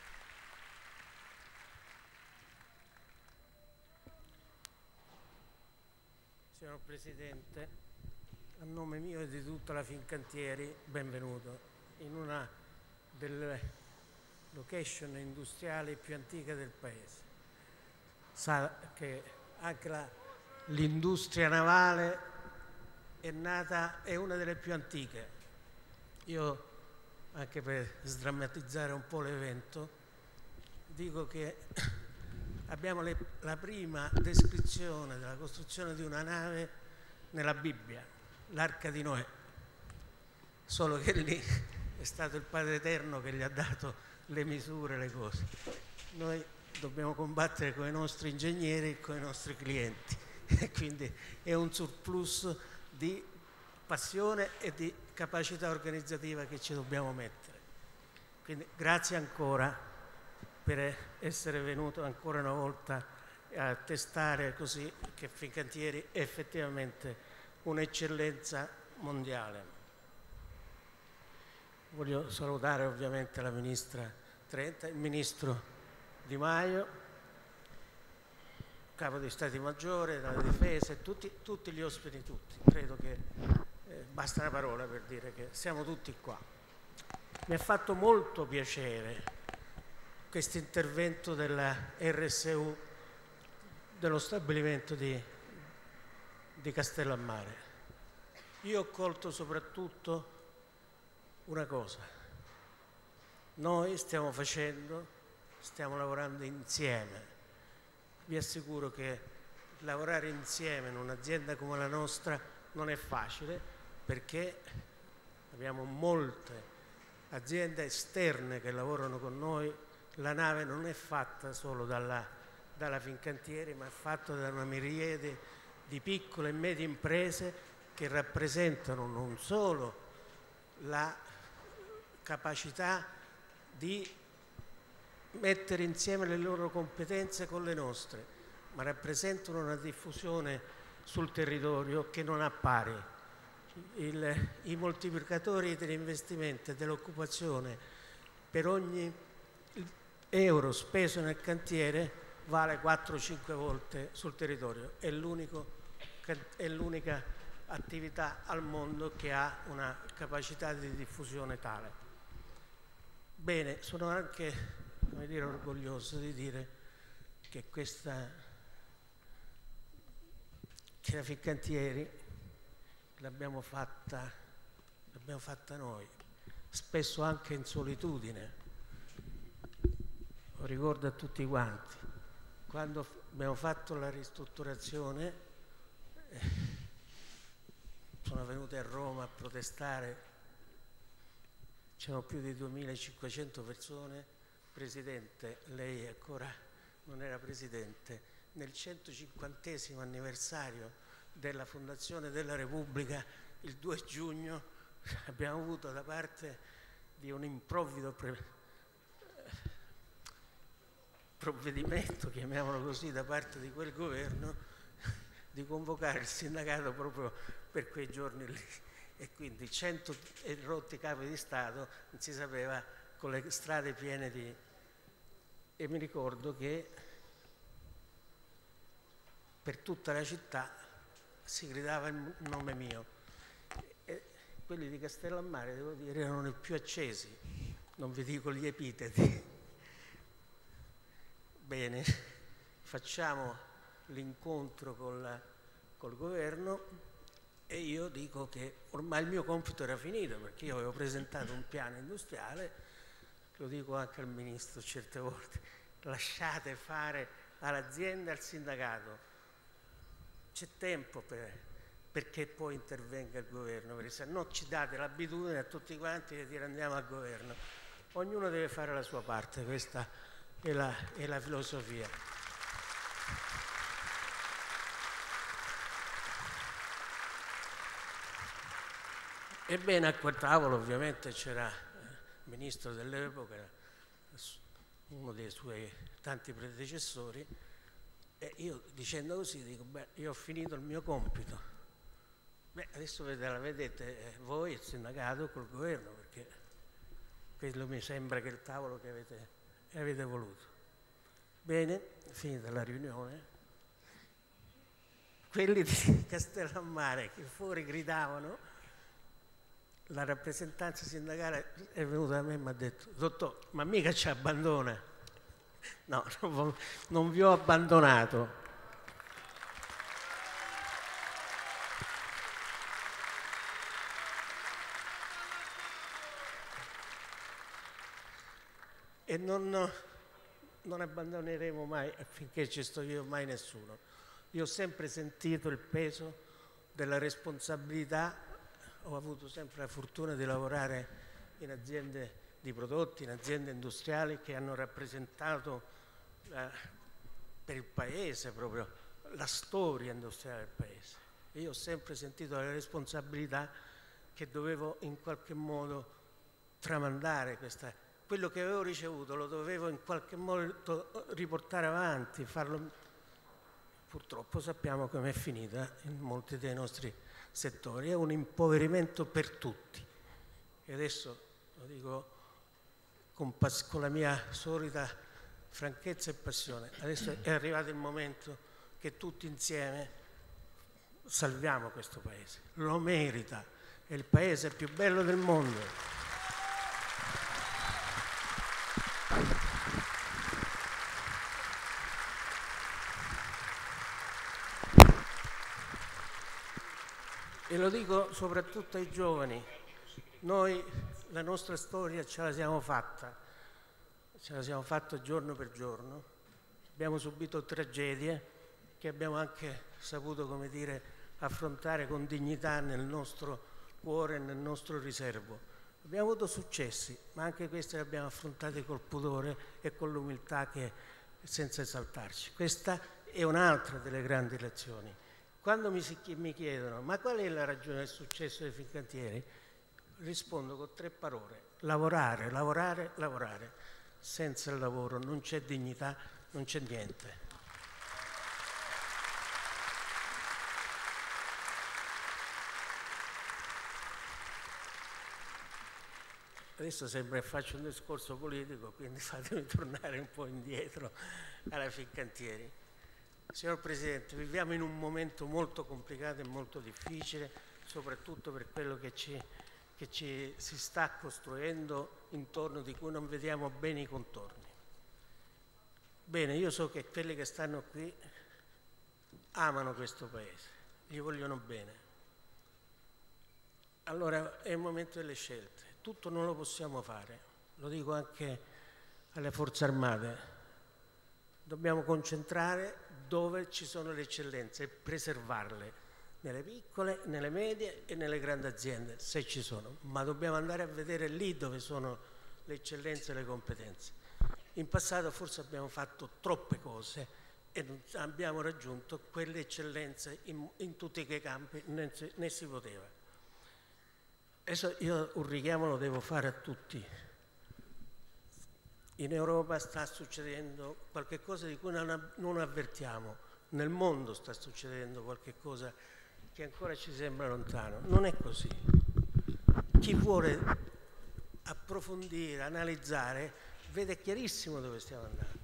Signor Presidente, a nome mio e di tutta la Fincantieri, benvenuto in una delle location industriali più antiche del Paese. Sa che anche l'industria navale è una delle più antiche. Io, anche per sdrammatizzare un po' l'evento, dico che abbiamo la prima descrizione della costruzione di una nave nella Bibbia, l'Arca di Noè, solo che lì è stato il Padre Eterno che gli ha dato le misure, le cose. noi dobbiamo combattere con i nostri ingegneri e con i nostri clienti e quindi è un surplus di passione e di capacità organizzativa che ci dobbiamo mettere. Quindi grazie ancora per essere venuto ancora una volta a testare così che Fincantieri è effettivamente un'eccellenza mondiale. Voglio salutare ovviamente la Ministra Trenta, il Ministro Di Maio, Capo di Stati Maggiore, della Difesa e tutti gli ospiti tutti. Credo che basta una parola per dire che siamo tutti qua. Mi ha fatto molto piacere questo intervento della RSU dello stabilimento di Castellammare. Io ho colto soprattutto una cosa: noi stiamo lavorando insieme. Vi assicuro che lavorare insieme in un'azienda come la nostra non è facile, perché abbiamo molte aziende esterne che lavorano con noi. La nave non è fatta solo dalla Fincantieri, ma è fatta da una miriade di piccole e medie imprese che rappresentano non solo la capacità di mettere insieme le loro competenze con le nostre, ma rappresentano una diffusione sul territorio che non ha pari. I moltiplicatori degli investimenti e dell'occupazione per ogni euro speso nel cantiere vale 4-5 volte sul territorio. È l'unica attività al mondo che ha una capacità di diffusione tale. Bene, sono anche, come dire, orgoglioso di dire che la Fincantieri l'abbiamo fatta noi, spesso anche in solitudine. Lo ricordo a tutti quanti, quando abbiamo fatto la ristrutturazione sono venute a Roma a protestare, c'erano più di 2500 persone. Presidente, lei ancora non era presidente, nel 150° anniversario della fondazione della Repubblica, il 2 giugno, abbiamo avuto da parte di un improvvido provvedimento, chiamiamolo così, da parte di quel governo, di convocare il sindacato proprio per quei giorni lì. E quindi 100 e rotti capi di Stato, non si sapeva, con le strade piene di... E mi ricordo che per tutta la città si gridava il nome mio. E quelli di Castellammare, devo dire, erano i più accesi, non vi dico gli epiteti. Bene, facciamo l'incontro col governo e io dico che ormai il mio compito era finito, perché io avevo presentato un piano industriale, lo dico anche al Ministro certe volte: lasciate fare all'azienda e al sindacato, c'è tempo perché poi intervenga il governo, perché se no ci date l'abitudine a tutti quanti di dire andiamo al governo. Ognuno deve fare la sua parte, questa è la filosofia. Ebbene, a quel tavolo ovviamente c'era il ministro dell'epoca, uno dei suoi tanti predecessori, e io, dicendo così, dico: beh, io ho finito il mio compito, adesso vedete voi, il sindacato, col governo, perché quello mi sembra che è il tavolo che avete voluto. Bene, finita la riunione, quelli di Castellammare che fuori gridavano, la rappresentanza sindacale è venuta da me e mi ha detto: dottor, ma mica ci abbandona? No, non vi ho abbandonato. E non abbandoneremo mai, finché ci sto io, mai nessuno. Io ho sempre sentito il peso della responsabilità, ho avuto sempre la fortuna di lavorare in aziende di prodotti, in aziende industriali che hanno rappresentato per il paese, proprio la storia industriale del paese. E io ho sempre sentito la responsabilità che dovevo in qualche modo tramandare quello che avevo ricevuto, lo dovevo in qualche modo riportare avanti, farlo. Purtroppo sappiamo come è finita in molti dei nostri settori, è un impoverimento per tutti. E adesso lo dico con la mia solita franchezza e passione, adesso è arrivato il momento che tutti insieme salviamo questo paese, lo merita, è il paese più bello del mondo. E lo dico soprattutto ai giovani, noi la nostra storia ce la siamo fatta giorno per giorno, abbiamo subito tragedie che abbiamo anche saputo, come dire, affrontare con dignità nel nostro cuore e nel nostro riservo. Abbiamo avuto successi, ma anche questi li abbiamo affrontati col pudore e con l'umiltà, senza esaltarci. Questa è un'altra delle grandi lezioni. Quando mi chiedono ma qual è la ragione del successo dei Fincantieri, rispondo con 3 parole: lavorare, lavorare, lavorare. Senza il lavoro non c'è dignità, non c'è niente. Adesso sembra che faccio un discorso politico, quindi fatemi tornare un po' indietro alla Fincantieri. Signor Presidente, viviamo in un momento molto complicato e molto difficile, soprattutto per quello che si sta costruendo intorno, di cui non vediamo bene i contorni. Bene, io so che quelli che stanno qui amano questo Paese, gli vogliono bene. Allora è il momento delle scelte. Tutto non lo possiamo fare, lo dico anche alle Forze Armate. Dobbiamo concentrare dove ci sono le eccellenze e preservarle, nelle piccole, nelle medie e nelle grandi aziende, se ci sono, ma dobbiamo andare a vedere lì dove sono le eccellenze e le competenze. In passato forse abbiamo fatto troppe cose e non abbiamo raggiunto quelle eccellenze in tutti i campi, né si poteva. Adesso io un richiamo lo devo fare a tutti. In Europa sta succedendo qualche cosa di cui non avvertiamo, nel mondo sta succedendo qualche cosa che ancora ci sembra lontano. Non è così. Chi vuole approfondire, analizzare, vede chiarissimo dove stiamo andando.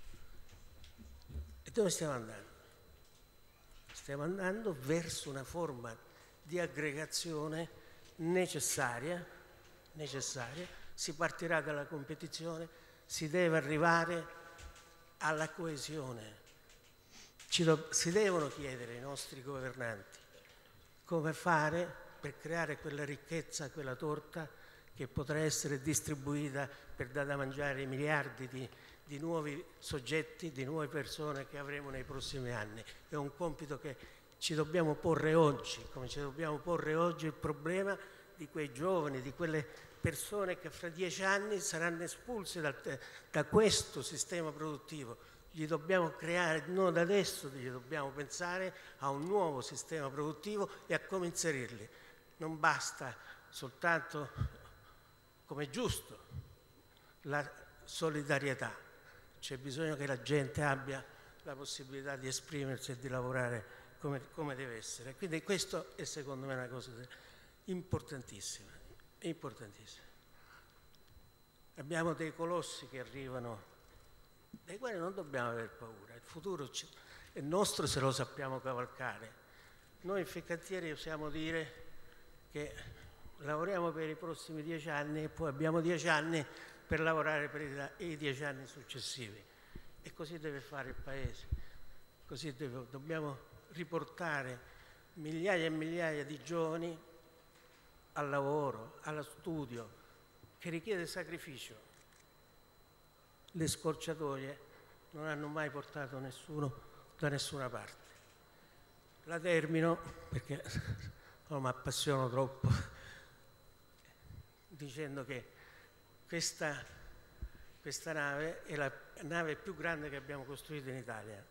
E dove stiamo andando? Stiamo andando verso una forma di aggregazione necessaria, si partirà dalla competizione, si deve arrivare alla coesione. Si devono chiedere ai nostri governanti come fare per creare quella ricchezza, quella torta che potrà essere distribuita per dare da mangiare ai miliardi di nuovi soggetti, di nuove persone che avremo nei prossimi anni. È un compito che ci dobbiamo porre oggi, come ci dobbiamo porre oggi il problema di quei giovani, di quelle persone che fra 10 anni saranno espulse da questo sistema produttivo. Gli dobbiamo creare, noi da adesso gli dobbiamo pensare a un nuovo sistema produttivo e a come inserirli. Non basta soltanto, come è giusto, la solidarietà, c'è bisogno che la gente abbia la possibilità di esprimersi e di lavorare come deve essere. Quindi questo è secondo me una cosa importantissima, importantissima. Abbiamo dei colossi che arrivano, dai quali non dobbiamo aver paura, il futuro è nostro se lo sappiamo cavalcare. Noi in Fincantieri possiamo dire che lavoriamo per i prossimi 10 anni e poi abbiamo 10 anni per lavorare per i 10 anni successivi. E così deve fare il Paese, così dobbiamo riportare migliaia e migliaia di giovani al lavoro, allo studio, che richiede sacrificio. Le scorciatoie non hanno mai portato nessuno da nessuna parte. La termino perché non mi appassiono troppo, dicendo che questa questa nave è la nave più grande che abbiamo costruito in Italia.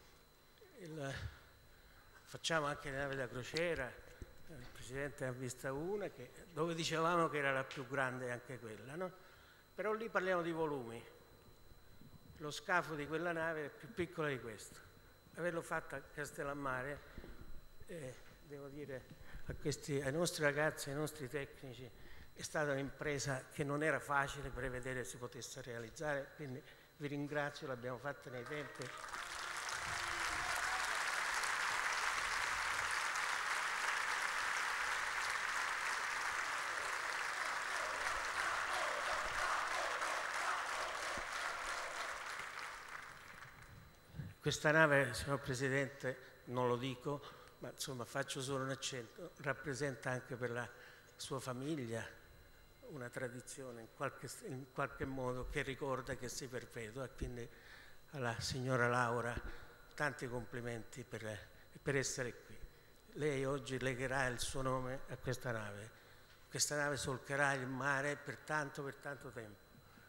Facciamo anche le navi da crociera, il Presidente ne ha vista una dove dicevamo che era la più grande anche quella, no? Però lì parliamo di volumi. Lo scafo di quella nave è più piccolo di questo. Averlo fatto a Castellammare, devo dire ai nostri ragazzi, ai nostri tecnici, è stata un'impresa che non era facile prevedere si potesse realizzare, quindi vi ringrazio, l'abbiamo fatta nei tempi. Questa nave, signor Presidente, non lo dico, ma insomma faccio solo un accento, rappresenta anche per la sua famiglia una tradizione in qualche modo che ricorda che si perpetua, e quindi alla signora Laura tanti complimenti per essere qui. Lei oggi legherà il suo nome a questa nave solcherà il mare per tanto tempo.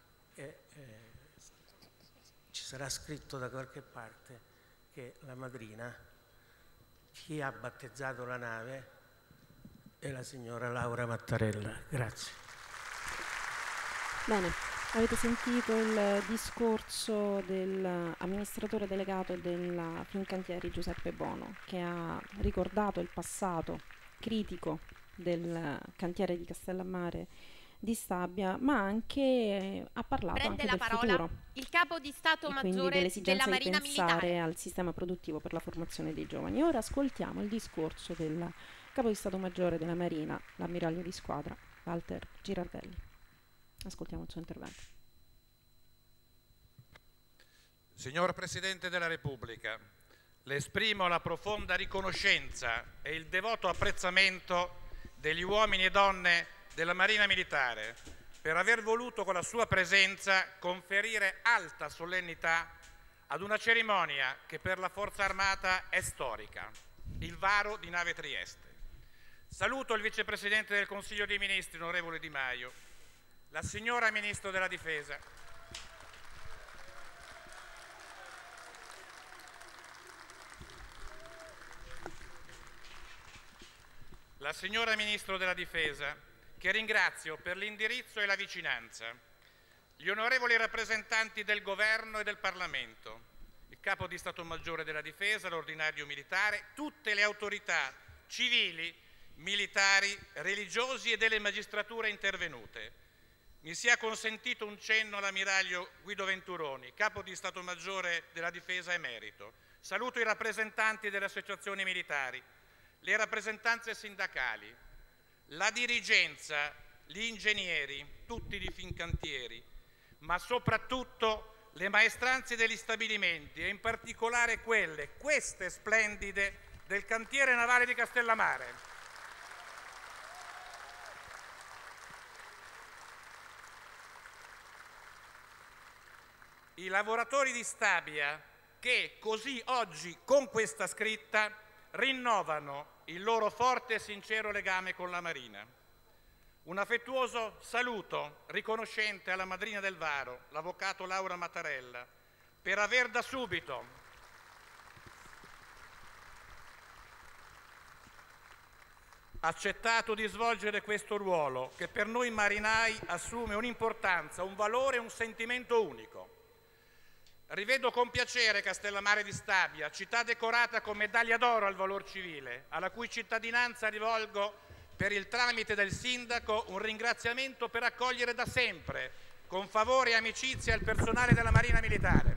Ci sarà scritto da qualche parte che la madrina, chi ha battezzato la nave, è la signora Laura Mattarella. Grazie. Bene, avete sentito il discorso dell'amministratore delegato della Fincantieri Giuseppe Bono, che ha ricordato il passato critico del cantiere di Castellammare di Stabia, ma anche ha parlato Prende anche la del parola futuro il capo di Stato e quindi Maggiore dell'esigenza della di Marina pensare Militare. al sistema produttivo per la formazione dei giovani. Ora ascoltiamo il discorso del capo di Stato Maggiore della Marina, l'ammiraglio di squadra Walter Girardelli. Ascoltiamo il suo intervento. Signor Presidente della Repubblica, le esprimo la profonda riconoscenza e il devoto apprezzamento degli uomini e donne della Marina Militare per aver voluto con la sua presenza conferire alta solennità ad una cerimonia che per la Forza Armata è storica, il varo di nave Trieste. Saluto il Vicepresidente del Consiglio dei Ministri, onorevole Di Maio, la signora Ministro della Difesa, la signora Ministro della Difesa, che ringrazio per l'indirizzo e la vicinanza, gli onorevoli rappresentanti del Governo e del Parlamento, il Capo di Stato Maggiore della Difesa, l'ordinario militare, tutte le autorità civili, militari, religiosi e delle magistrature intervenute. Mi sia consentito un cenno all'ammiraglio Guido Venturoni, Capo di Stato Maggiore della Difesa emerito. Saluto i rappresentanti delle associazioni militari, le rappresentanze sindacali, la dirigenza, gli ingegneri, tutti di Fincantieri, ma soprattutto le maestranze degli stabilimenti e in particolare queste splendide del cantiere navale di Castellammare. I lavoratori di Stabia che così oggi con questa scritta rinnovano il loro forte e sincero legame con la Marina. Un affettuoso saluto riconoscente alla madrina del varo, l'avvocato Laura Mattarella, per aver da subito accettato di svolgere questo ruolo che per noi marinai assume un'importanza, un valore e un sentimento unico. Rivedo con piacere Castellammare di Stabia, città decorata con medaglia d'oro al valor civile, alla cui cittadinanza rivolgo per il tramite del sindaco un ringraziamento per accogliere da sempre con favore e amicizia il personale della Marina Militare.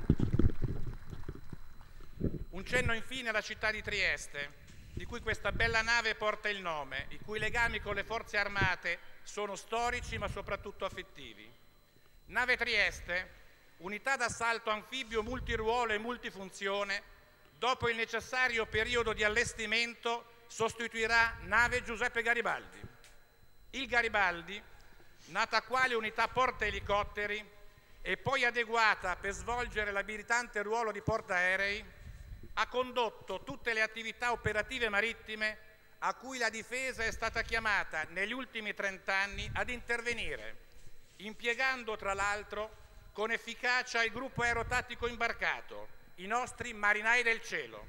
Un cenno infine alla città di Trieste, di cui questa bella nave porta il nome, i cui legami con le forze armate sono storici ma soprattutto affettivi. Nave Trieste, unità d'assalto anfibio multiruolo e multifunzione, dopo il necessario periodo di allestimento sostituirà nave Giuseppe Garibaldi. Il Garibaldi, nata quale unità portaelicotteri e poi adeguata per svolgere l'abilitante ruolo di portaerei, ha condotto tutte le attività operative marittime a cui la difesa è stata chiamata negli ultimi 30 anni ad intervenire, impiegando tra l'altro con efficacia il gruppo aerotattico imbarcato, i nostri marinai del cielo.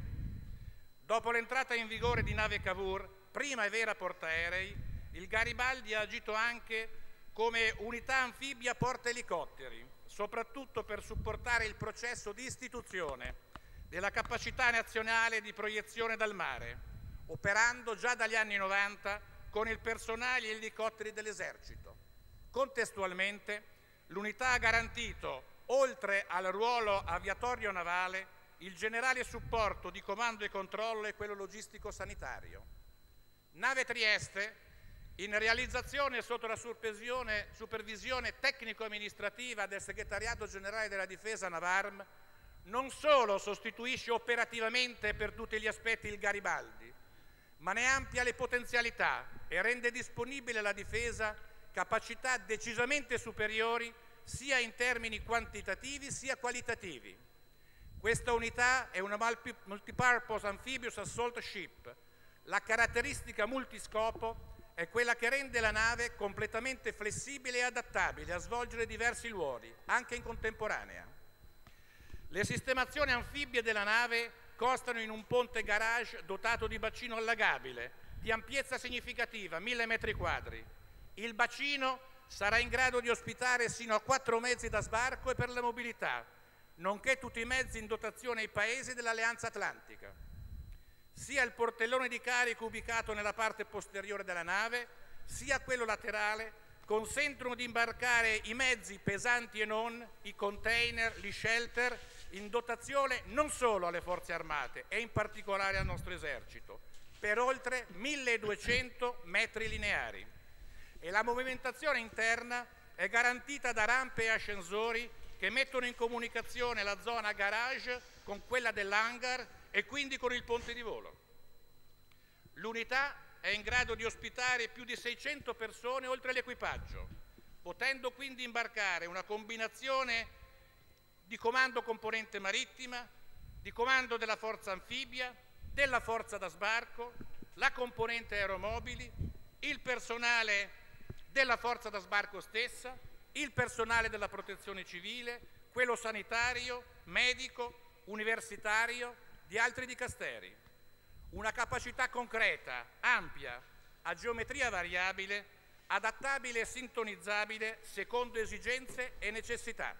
Dopo l'entrata in vigore di nave Cavour, prima e vera portaerei, il Garibaldi ha agito anche come unità anfibia portaelicotteri, soprattutto per supportare il processo di istituzione della capacità nazionale di proiezione dal mare, operando già dagli anni 90 con il personale e gli elicotteri dell'esercito. Contestualmente, l'unità ha garantito, oltre al ruolo aviatorio navale, il generale supporto di comando e controllo e quello logistico sanitario. Nave Trieste, in realizzazione sotto la supervisione tecnico-amministrativa del Segretariato Generale della Difesa Navarm, non solo sostituisce operativamente per tutti gli aspetti il Garibaldi, ma ne amplia le potenzialità e rende disponibile alla difesa capacità decisamente superiori sia in termini quantitativi sia qualitativi. Questa unità è una Multipurpose Amphibious Assault Ship. La caratteristica multiscopo è quella che rende la nave completamente flessibile e adattabile a svolgere diversi ruoli, anche in contemporanea. Le sistemazioni anfibie della nave costano in un ponte garage dotato di bacino allagabile, di ampiezza significativa, 1000 metri quadri. Il bacino sarà in grado di ospitare sino a 4 mezzi da sbarco e per la mobilità, nonché tutti i mezzi in dotazione ai paesi dell'Alleanza Atlantica. Sia il portellone di carico ubicato nella parte posteriore della nave, sia quello laterale, consentono di imbarcare i mezzi pesanti e non, i container, gli shelter, in dotazione non solo alle forze armate e in particolare al nostro esercito, per oltre 1200 metri lineari. E la movimentazione interna è garantita da rampe e ascensori che mettono in comunicazione la zona garage con quella dell'hangar e quindi con il ponte di volo. L'unità è in grado di ospitare più di 600 persone oltre l'equipaggio, potendo quindi imbarcare una combinazione di comando componente marittima, di comando della forza anfibia, della forza da sbarco, la componente aeromobili, il personale della forza da sbarco stessa, il personale della protezione civile, quello sanitario, medico, universitario, di altri dicasteri. Una capacità concreta, ampia, a geometria variabile, adattabile e sintonizzabile secondo esigenze e necessità.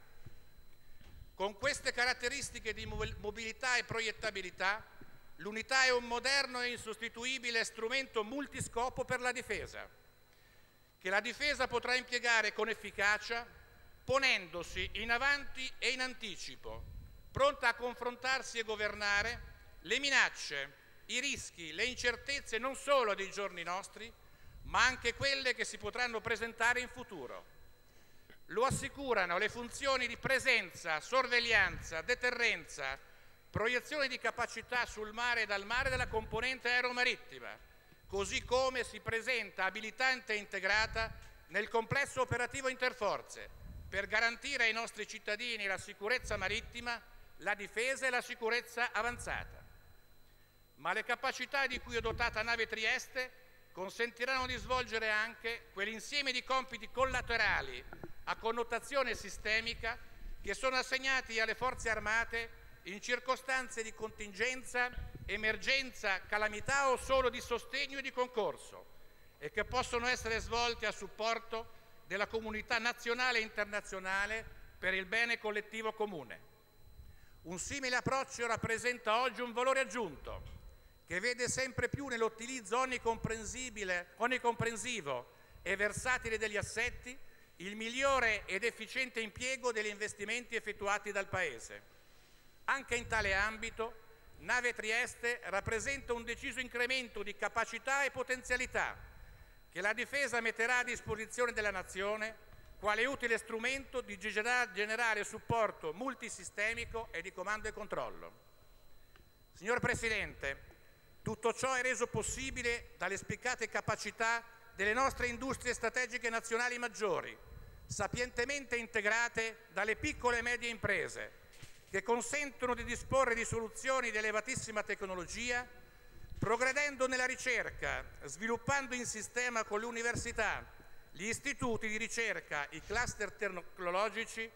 Con queste caratteristiche di mobilità e proiettabilità, l'unità è un moderno e insostituibile strumento multiscopo per la difesa, che la difesa potrà impiegare con efficacia, ponendosi in avanti e in anticipo, pronta a confrontarsi e governare le minacce, i rischi, le incertezze non solo dei giorni nostri, ma anche quelle che si potranno presentare in futuro. Lo assicurano le funzioni di presenza, sorveglianza, deterrenza, proiezione di capacità sul mare e dal mare della componente aeromarittima, così come si presenta abilitante e integrata nel complesso operativo interforze per garantire ai nostri cittadini la sicurezza marittima, la difesa e la sicurezza avanzata. Ma le capacità di cui è dotata nave Trieste consentiranno di svolgere anche quell'insieme di compiti collaterali a connotazione sistemica che sono assegnati alle forze armate in circostanze di contingenza, emergenza, calamità o solo di sostegno e di concorso e che possono essere svolte a supporto della comunità nazionale e internazionale per il bene collettivo comune. Un simile approccio rappresenta oggi un valore aggiunto che vede sempre più nell'utilizzo onnicomprensivo e versatile degli assetti il migliore ed efficiente impiego degli investimenti effettuati dal Paese. Anche in tale ambito, Nave Trieste rappresenta un deciso incremento di capacità e potenzialità che la Difesa metterà a disposizione della Nazione quale utile strumento di generale supporto multisistemico e di comando e controllo. Signor Presidente, tutto ciò è reso possibile dalle spiccate capacità delle nostre industrie strategiche nazionali maggiori, sapientemente integrate dalle piccole e medie imprese, che consentono di disporre di soluzioni di elevatissima tecnologia, progredendo nella ricerca, sviluppando in sistema con le università, gli istituti di ricerca, i cluster tecnologici,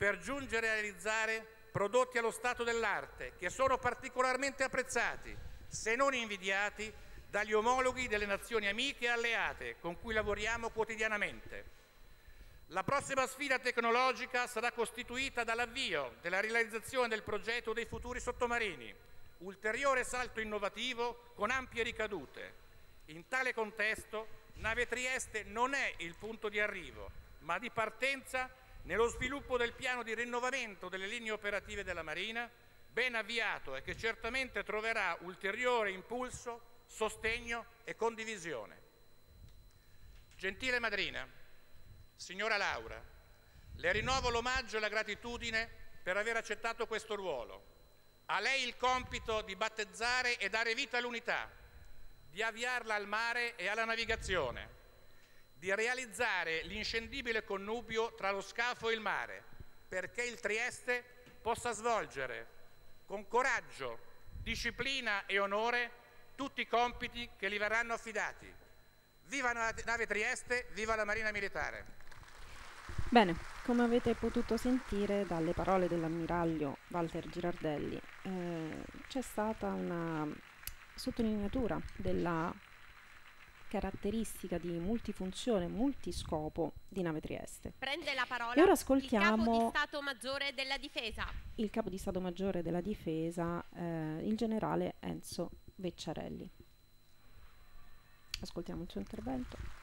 per giungere a realizzare prodotti allo stato dell'arte che sono particolarmente apprezzati, se non invidiati, dagli omologhi delle nazioni amiche e alleate con cui lavoriamo quotidianamente. La prossima sfida tecnologica sarà costituita dall'avvio della realizzazione del progetto dei futuri sottomarini, ulteriore salto innovativo con ampie ricadute. In tale contesto, Nave Trieste non è il punto di arrivo, ma di partenza nello sviluppo del piano di rinnovamento delle linee operative della Marina, ben avviato e che certamente troverà ulteriore impulso, sostegno e condivisione. Gentile madrina, signora Laura, le rinnovo l'omaggio e la gratitudine per aver accettato questo ruolo. A lei il compito di battezzare e dare vita all'unità, di avviarla al mare e alla navigazione, di realizzare l'inscendibile connubio tra lo scafo e il mare, perché il Trieste possa svolgere con coraggio, disciplina e onore tutti i compiti che gli verranno affidati. Viva Nave Trieste, viva la Marina Militare! Bene, come avete potuto sentire dalle parole dell'ammiraglio Walter Girardelli, c'è stata una sottolineatura della caratteristica di multifunzione, multiscopo di Nave Trieste. Prende la parola e ora ascoltiamo il Capo di Stato Maggiore della Difesa. Il Capo di Stato Maggiore della Difesa, il generale Enzo Vecciarelli. Ascoltiamo il suo intervento.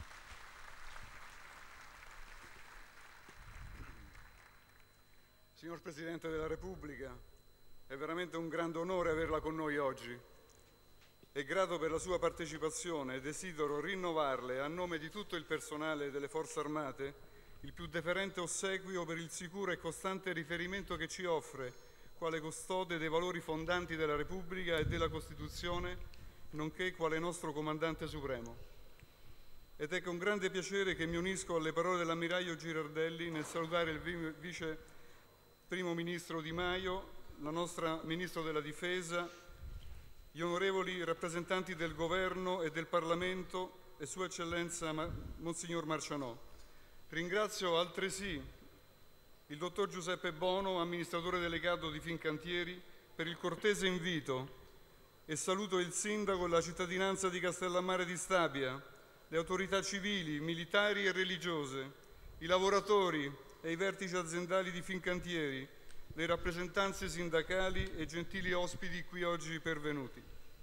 Signor Presidente della Repubblica, è veramente un grande onore averla con noi oggi. È grato per la sua partecipazione e desidero rinnovarle, a nome di tutto il personale delle Forze Armate, il più deferente ossequio per il sicuro e costante riferimento che ci offre, quale custode dei valori fondanti della Repubblica e della Costituzione, nonché quale nostro Comandante Supremo. Ed è con grande piacere che mi unisco alle parole dell'ammiraglio Girardelli nel salutare il Vice Primo Ministro Di Maio, la nostra Ministro della Difesa, gli onorevoli rappresentanti del Governo e del Parlamento e Sua Eccellenza Monsignor Marcianò. Ringrazio altresì il Dottor Giuseppe Bono, amministratore delegato di Fincantieri, per il cortese invito e saluto il Sindaco e la cittadinanza di Castellammare di Stabia, le autorità civili, militari e religiose, i lavoratori e i vertici aziendali di Fincantieri, le rappresentanze sindacali e gentili ospiti qui oggi pervenuti.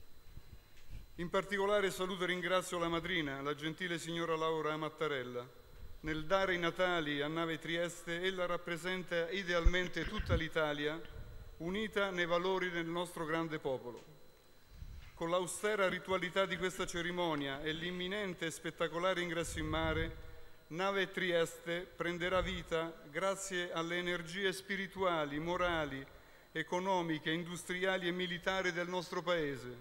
In particolare saluto e ringrazio la madrina, la gentile signora Laura Mattarella. Nel dare i natali a Nave Trieste, ella rappresenta idealmente tutta l'Italia, unita nei valori del nostro grande popolo. Con l'austera ritualità di questa cerimonia e l'imminente e spettacolare ingresso in mare, Nave Trieste prenderà vita grazie alle energie spirituali, morali, economiche, industriali e militari del nostro Paese.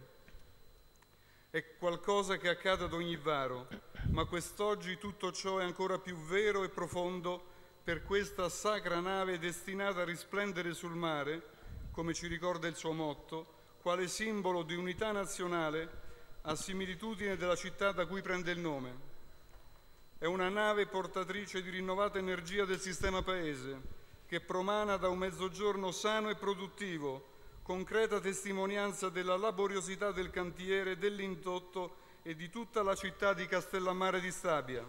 È qualcosa che accade ad ogni varo, ma quest'oggi tutto ciò è ancora più vero e profondo per questa sacra nave destinata a risplendere sul mare, come ci ricorda il suo motto, quale simbolo di unità nazionale a similitudine della città da cui prende il nome. È una nave portatrice di rinnovata energia del sistema Paese, che promana da un mezzogiorno sano e produttivo, concreta testimonianza della laboriosità del cantiere, dell'indotto e di tutta la città di Castellammare di Stabia.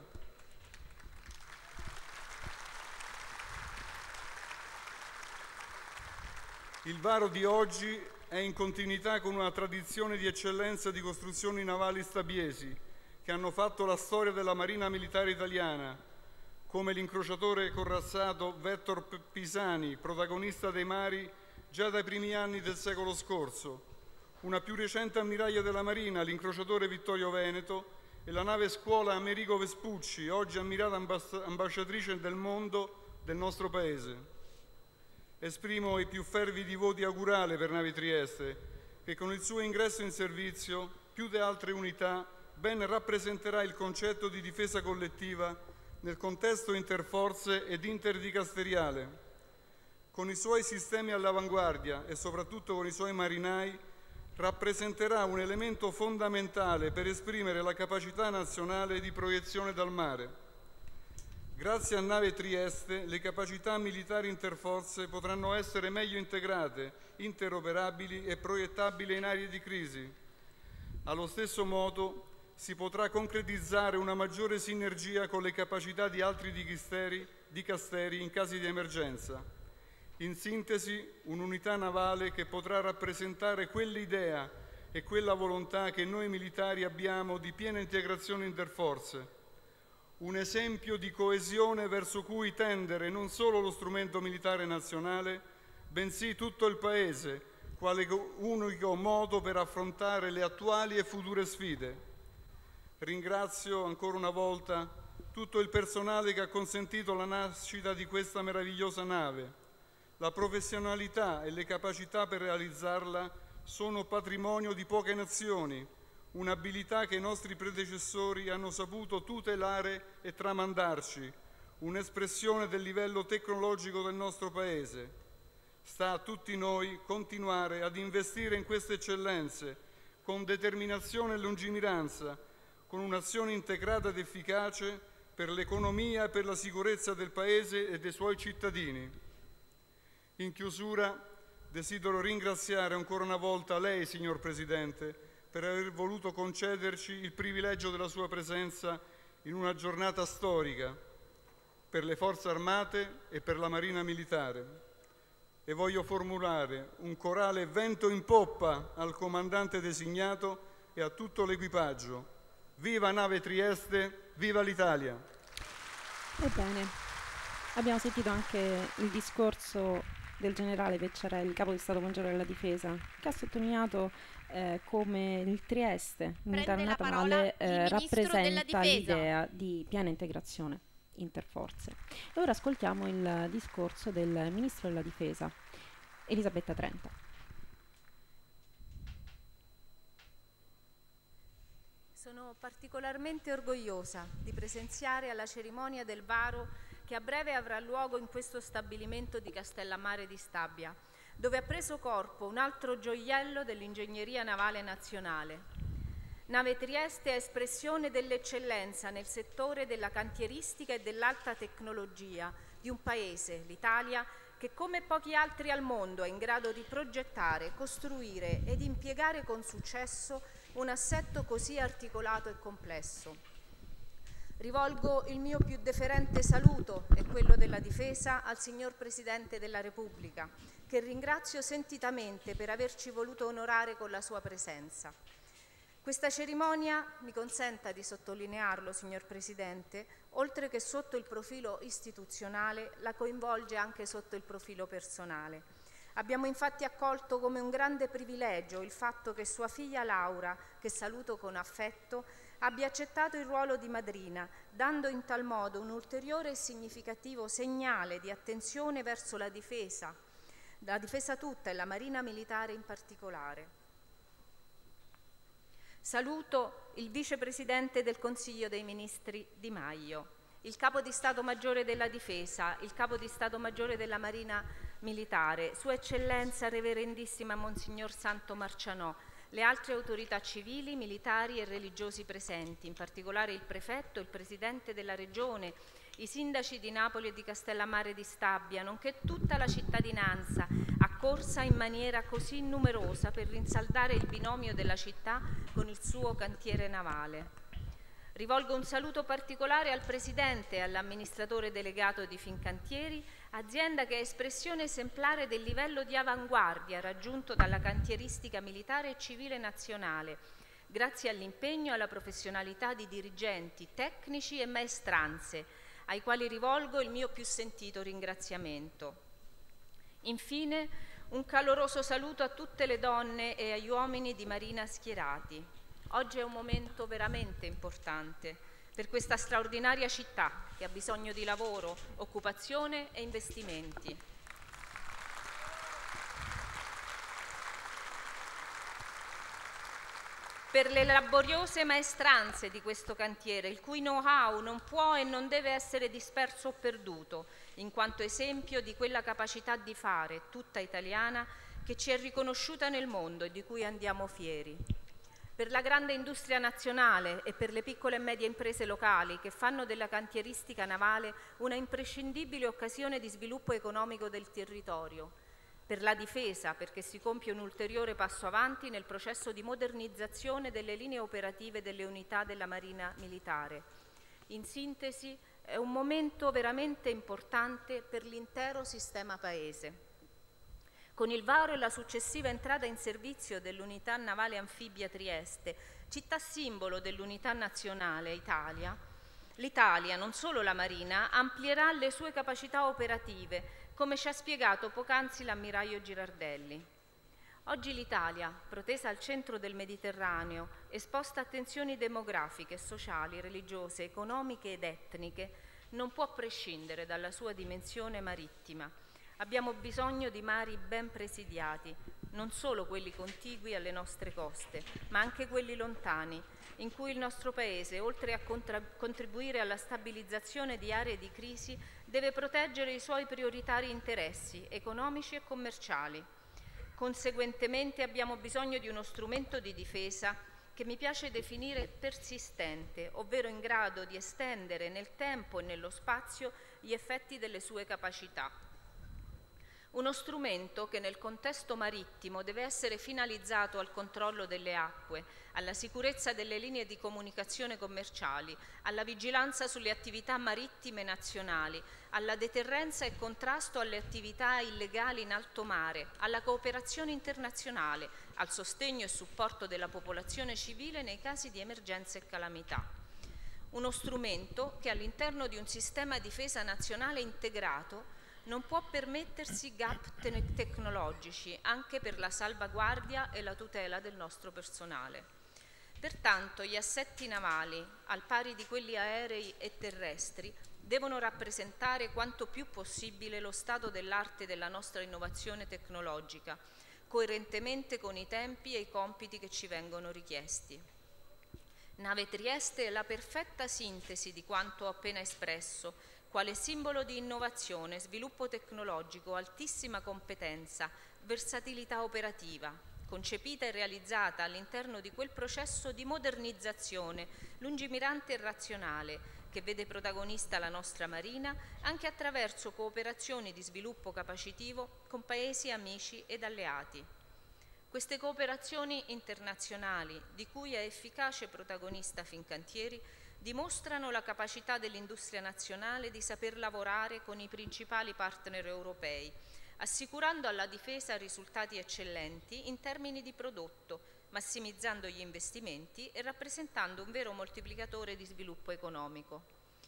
Il varo di oggi è in continuità con una tradizione di eccellenza di costruzioni navali stabiesi, che hanno fatto la storia della Marina Militare Italiana, come l'incrociatore corazzato Vettor Pisani, protagonista dei mari già dai primi anni del secolo scorso, una più recente ammiraglia della Marina, l'incrociatore Vittorio Veneto, e la nave scuola Amerigo Vespucci, oggi ammirata ambasciatrice del mondo del nostro Paese. Esprimo i più fervidi voti augurali per Nave Trieste, che con il suo ingresso in servizio, più di altre unità, ben rappresenterà il concetto di difesa collettiva nel contesto interforze ed interdicasteriale. Con i suoi sistemi all'avanguardia e soprattutto con i suoi marinai, rappresenterà un elemento fondamentale per esprimere la capacità nazionale di proiezione dal mare. Grazie a Nave Trieste le capacità militari interforze potranno essere meglio integrate, interoperabili e proiettabili in aree di crisi. Allo stesso modo si potrà concretizzare una maggiore sinergia con le capacità di altri dicasteri in casi di emergenza. In sintesi, un'unità navale che potrà rappresentare quell'idea e quella volontà che noi militari abbiamo di piena integrazione interforze. Un esempio di coesione verso cui tendere non solo lo strumento militare nazionale, bensì tutto il Paese, quale unico modo per affrontare le attuali e future sfide. Ringrazio ancora una volta tutto il personale che ha consentito la nascita di questa meravigliosa nave. La professionalità e le capacità per realizzarla sono patrimonio di poche nazioni, un'abilità che i nostri predecessori hanno saputo tutelare e tramandarci, un'espressione del livello tecnologico del nostro Paese. Sta a tutti noi continuare ad investire in queste eccellenze con determinazione e lungimiranza, con un'azione integrata ed efficace per l'economia e per la sicurezza del Paese e dei suoi cittadini. In chiusura desidero ringraziare ancora una volta lei, signor Presidente, per aver voluto concederci il privilegio della sua presenza in una giornata storica per le Forze Armate e per la Marina Militare. E voglio formulare un corale vento in poppa al comandante designato e a tutto l'equipaggio. Viva Nave Trieste, viva l'Italia! Ebbene, abbiamo sentito anche il discorso del generale Vecciarelli, capo di Stato Maggiore della Difesa, che ha sottolineato come il Trieste, unità navale, rappresenta l'idea di piena integrazione interforze. E ora ascoltiamo il discorso del Ministro della Difesa, Elisabetta Trenta. Sono particolarmente orgogliosa di presenziare alla cerimonia del varo che a breve avrà luogo in questo stabilimento di Castellammare di Stabia, dove ha preso corpo un altro gioiello dell'ingegneria navale nazionale. Nave Trieste è espressione dell'eccellenza nel settore della cantieristica e dell'alta tecnologia di un paese, l'Italia, che come pochi altri al mondo è in grado di progettare, costruire ed impiegare con successo un assetto così articolato e complesso. Rivolgo il mio più deferente saluto e quello della Difesa al signor Presidente della Repubblica, che ringrazio sentitamente per averci voluto onorare con la sua presenza. Questa cerimonia, mi consenta di sottolinearlo, signor Presidente, oltre che sotto il profilo istituzionale, la coinvolge anche sotto il profilo personale. Abbiamo infatti accolto come un grande privilegio il fatto che sua figlia Laura, che saluto con affetto, abbia accettato il ruolo di madrina, dando in tal modo un ulteriore e significativo segnale di attenzione verso la difesa tutta e la Marina Militare in particolare. Saluto il Vicepresidente del Consiglio dei Ministri Di Maio, il Capo di Stato Maggiore della Difesa, il Capo di Stato Maggiore della Marina Militare, Sua Eccellenza Reverendissima Monsignor Santo Marcianò, le altre autorità civili, militari e religiosi presenti, in particolare il Prefetto, il Presidente della Regione, i sindaci di Napoli e di Castellammare di Stabia, nonché tutta la cittadinanza accorsa in maniera così numerosa per rinsaldare il binomio della città con il suo cantiere navale. Rivolgo un saluto particolare al Presidente e all'amministratore delegato di Fincantieri, azienda che è espressione esemplare del livello di avanguardia raggiunto dalla cantieristica militare e civile nazionale, grazie all'impegno e alla professionalità di dirigenti, tecnici e maestranze, ai quali rivolgo il mio più sentito ringraziamento. Infine, un caloroso saluto a tutte le donne e agli uomini di Marina schierati. Oggi è un momento veramente importante per questa straordinaria città che ha bisogno di lavoro, occupazione e investimenti. Per le laboriose maestranze di questo cantiere, il cui know-how non può e non deve essere disperso o perduto, in quanto esempio di quella capacità di fare, tutta italiana, che ci è riconosciuta nel mondo e di cui andiamo fieri. per la grande industria nazionale e per le piccole e medie imprese locali che fanno della cantieristica navale una imprescindibile occasione di sviluppo economico del territorio, per la difesa perché si compie un ulteriore passo avanti nel processo di modernizzazione delle linee operative delle unità della Marina Militare. In sintesi, è un momento veramente importante per l'intero sistema Paese. Con il varo e la successiva entrata in servizio dell'unità navale anfibia Trieste, città simbolo dell'unità nazionale Italia, l'Italia, non solo la Marina, amplierà le sue capacità operative, come ci ha spiegato poc'anzi l'ammiraglio Girardelli. Oggi l'Italia, protesa al centro del Mediterraneo, esposta a tensioni demografiche, sociali, religiose, economiche ed etniche, non può prescindere dalla sua dimensione marittima. Abbiamo bisogno di mari ben presidiati, non solo quelli contigui alle nostre coste, ma anche quelli lontani, in cui il nostro Paese, oltre a contribuire alla stabilizzazione di aree di crisi, deve proteggere i suoi prioritari interessi economici e commerciali. Conseguentemente abbiamo bisogno di uno strumento di difesa che mi piace definire persistente, ovvero in grado di estendere nel tempo e nello spazio gli effetti delle sue capacità. Uno strumento che nel contesto marittimo deve essere finalizzato al controllo delle acque, alla sicurezza delle linee di comunicazione commerciali, alla vigilanza sulle attività marittime nazionali, alla deterrenza e contrasto alle attività illegali in alto mare, alla cooperazione internazionale, al sostegno e supporto della popolazione civile nei casi di emergenza e calamità. Uno strumento che all'interno di un sistema difesa nazionale integrato non può permettersi gap tecnologici anche per la salvaguardia e la tutela del nostro personale. Pertanto gli assetti navali, al pari di quelli aerei e terrestri, devono rappresentare quanto più possibile lo stato dell'arte della nostra innovazione tecnologica, coerentemente con i tempi e i compiti che ci vengono richiesti. Nave Trieste è la perfetta sintesi di quanto ho appena espresso, quale simbolo di innovazione, sviluppo tecnologico, altissima competenza, versatilità operativa, concepita e realizzata all'interno di quel processo di modernizzazione lungimirante e razionale che vede protagonista la nostra Marina anche attraverso cooperazioni di sviluppo capacitivo con paesi amici ed alleati. Queste cooperazioni internazionali, di cui è efficace protagonista Fincantieri, dimostrano la capacità dell'industria nazionale di saper lavorare con i principali partner europei, assicurando alla difesa risultati eccellenti in termini di prodotto, massimizzando gli investimenti e rappresentando un vero moltiplicatore di sviluppo economico.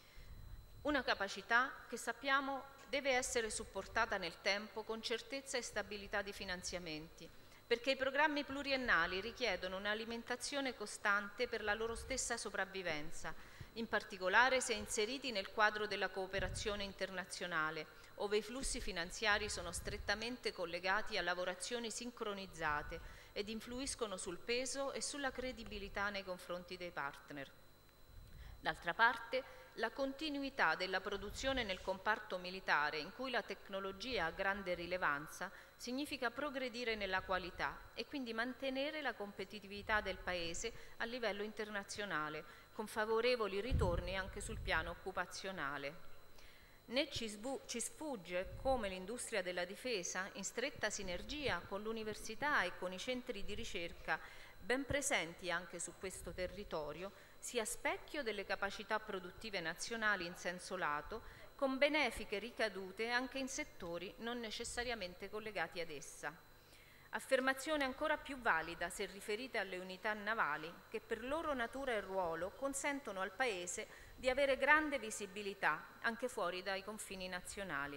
Una capacità che sappiamo deve essere supportata nel tempo con certezza e stabilità di finanziamenti, perché i programmi pluriennali richiedono un'alimentazione costante per la loro stessa sopravvivenza, in particolare se inseriti nel quadro della cooperazione internazionale, ove i flussi finanziari sono strettamente collegati a lavorazioni sincronizzate ed influiscono sul peso e sulla credibilità nei confronti dei partner. D'altra parte, la continuità della produzione nel comparto militare, in cui la tecnologia ha grande rilevanza, significa progredire nella qualità e quindi mantenere la competitività del Paese a livello internazionale, con favorevoli ritorni anche sul piano occupazionale. Né ci sfugge come l'industria della difesa, in stretta sinergia con l'università e con i centri di ricerca ben presenti anche su questo territorio, sia specchio delle capacità produttive nazionali in senso lato, con benefiche ricadute anche in settori non necessariamente collegati ad essa. Affermazione ancora più valida se riferita alle unità navali che per loro natura e ruolo consentono al Paese di avere grande visibilità anche fuori dai confini nazionali.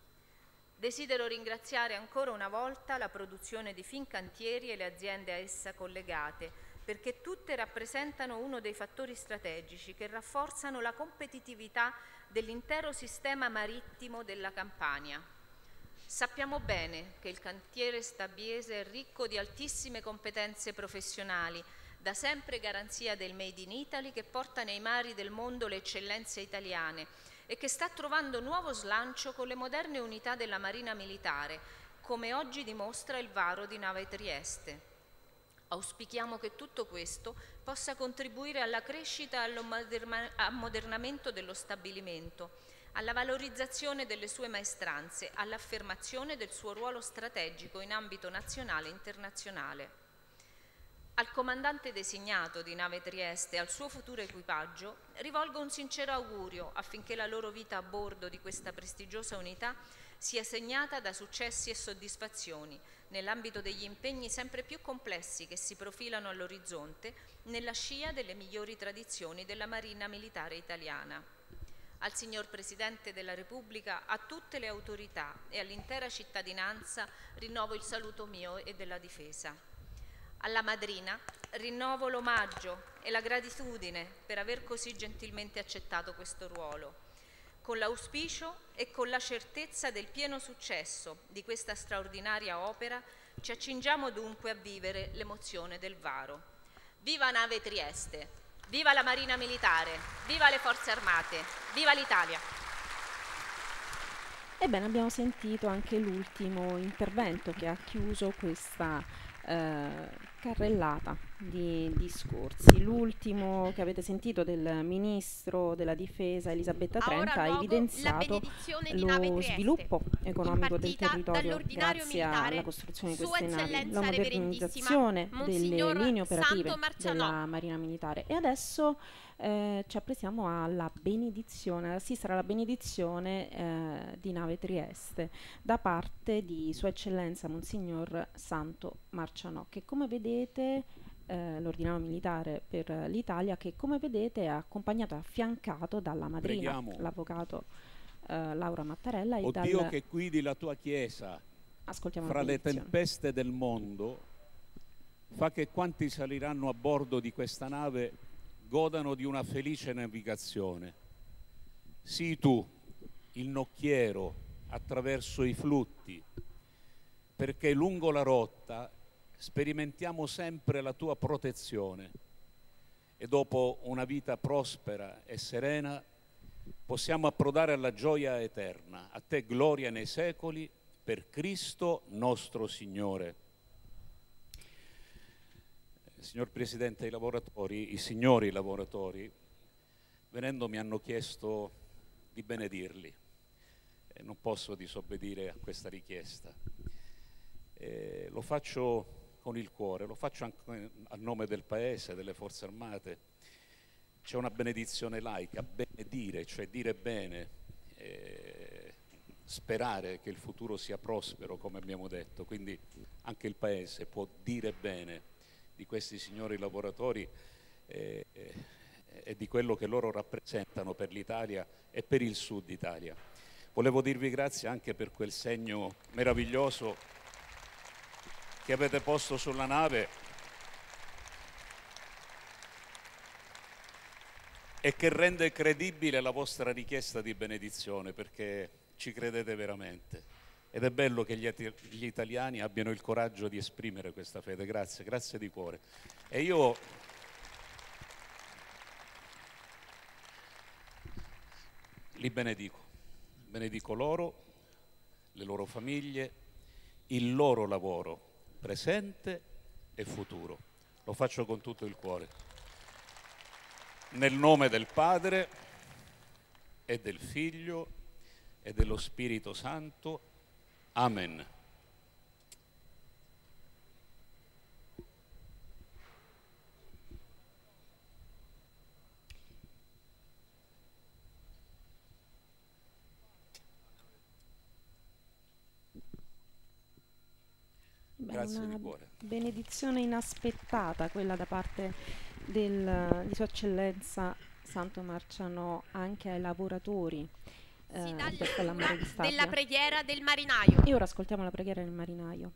Desidero ringraziare ancora una volta la produzione di Fincantieri e le aziende a essa collegate, perché tutte rappresentano uno dei fattori strategici che rafforzano la competitività dell'intero sistema marittimo della Campania. Sappiamo bene che il cantiere stabiese è ricco di altissime competenze professionali, da sempre garanzia del Made in Italy che porta nei mari del mondo le eccellenze italiane e che sta trovando nuovo slancio con le moderne unità della Marina Militare, come oggi dimostra il varo di Nave Trieste. Auspichiamo che tutto questo possa contribuire alla crescita e all'ammodernamento dello stabilimento, alla valorizzazione delle sue maestranze, all'affermazione del suo ruolo strategico in ambito nazionale e internazionale. Al comandante designato di nave Trieste e al suo futuro equipaggio rivolgo un sincero augurio affinché la loro vita a bordo di questa prestigiosa unità sia segnata da successi e soddisfazioni nell'ambito degli impegni sempre più complessi che si profilano all'orizzonte nella scia delle migliori tradizioni della Marina Militare Italiana. Al signor Presidente della Repubblica, a tutte le autorità e all'intera cittadinanza rinnovo il saluto mio e della Difesa. Alla madrina rinnovo l'omaggio e la gratitudine per aver così gentilmente accettato questo ruolo. Con l'auspicio e con la certezza del pieno successo di questa straordinaria opera, ci accingiamo dunque a vivere l'emozione del varo. Viva Nave Trieste! Viva la Marina Militare! Viva le Forze Armate! Viva l'Italia! Ebbene, abbiamo sentito anche l'ultimo intervento che ha chiuso questa carrellata di discorsi. L'ultimo che avete sentito del Ministro della Difesa Elisabetta Trenta ha evidenziato lo sviluppo economico del territorio grazie alla costruzione di queste navi, la modernizzazione delle linee operative della Marina Militare. E adesso ci apprestiamo alla benedizione, ad assistere alla benedizione di nave Trieste da parte di Sua Eccellenza Monsignor Santo Marcianò, che come vedete l'ordinario militare per l'Italia, che come vedete è accompagnato e affiancato dalla madrina, l'avvocato Laura Mattarella, e Dio che guidi la tua Chiesa fra le tempeste del mondo, fa che quanti saliranno a bordo di questa nave godano di una felice navigazione. Sii tu il nocchiero attraverso i flutti, perché lungo la rotta sperimentiamo sempre la tua protezione e dopo una vita prospera e serena possiamo approdare alla gioia eterna. A te gloria nei secoli, per Cristo nostro Signore. Signor Presidente, i signori lavoratori, venendo mi hanno chiesto di benedirli e non posso disobbedire a questa richiesta. Lo faccio con il cuore, lo faccio anche a nome del Paese, delle Forze Armate. C'è una benedizione laica, benedire, cioè dire bene, sperare che il futuro sia prospero, come abbiamo detto, quindi anche il Paese può dire bene di questi signori lavoratori e di quello che loro rappresentano per l'Italia e per il Sud Italia. Volevo dirvi grazie anche per quel segno meraviglioso che avete posto sulla nave e che rende credibile la vostra richiesta di benedizione, perché ci credete veramente. Ed è bello che gli italiani abbiano il coraggio di esprimere questa fede. Grazie, grazie di cuore. E io li benedico loro, le loro famiglie, il loro lavoro, presente e futuro. Lo faccio con tutto il cuore. Nel nome del Padre e del Figlio e dello Spirito Santo. Amen. Grazie di cuore. Benedizione inaspettata quella da parte di Sua Eccellenza Santo Marcianò anche ai lavoratori. Si dà lettura della preghiera del marinaio. E ora ascoltiamo la preghiera del marinaio.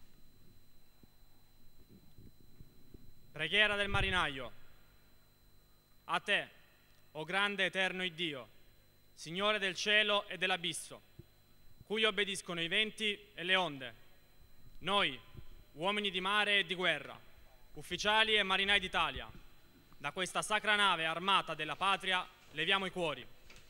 Preghiera del marinaio. A te, o grande eterno Iddio, Signore del cielo e dell'abisso, cui obbediscono i venti e le onde, noi, uomini di mare e di guerra, ufficiali e marinai d'Italia, da questa sacra nave armata della patria leviamo i cuori.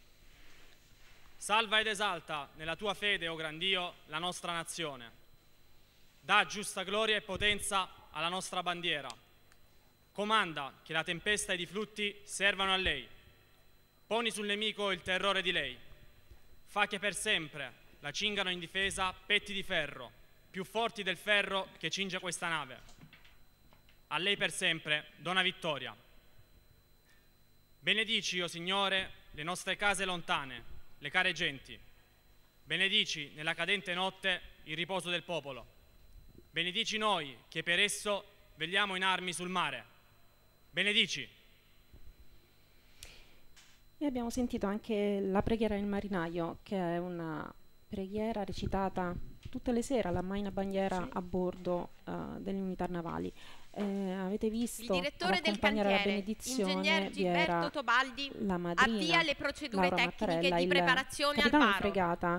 Salva ed esalta nella tua fede, o gran Dio, la nostra nazione. Dà giusta gloria e potenza alla nostra bandiera. Comanda che la tempesta ed i flutti servano a lei. Poni sul nemico il terrore di lei. Fa che per sempre la cingano in difesa petti di ferro, più forti del ferro che cinge questa nave. A lei per sempre dona vittoria. Benedici, o Signore, le nostre case lontane, le care genti. Benedici nella cadente notte il riposo del popolo. Benedici noi che per esso vegliamo in armi sul mare. Benedici. E abbiamo sentito anche la preghiera del marinaio, che è una preghiera recitata tutte le sere alla Maina Bandiera a bordo delle unità navali. Avete visto, il direttore del cantiere, ingegner Gilberto Tobaldi, la madrina, avvia le procedure Laura tecniche Mattarella, di preparazione al capitano varo. di fregata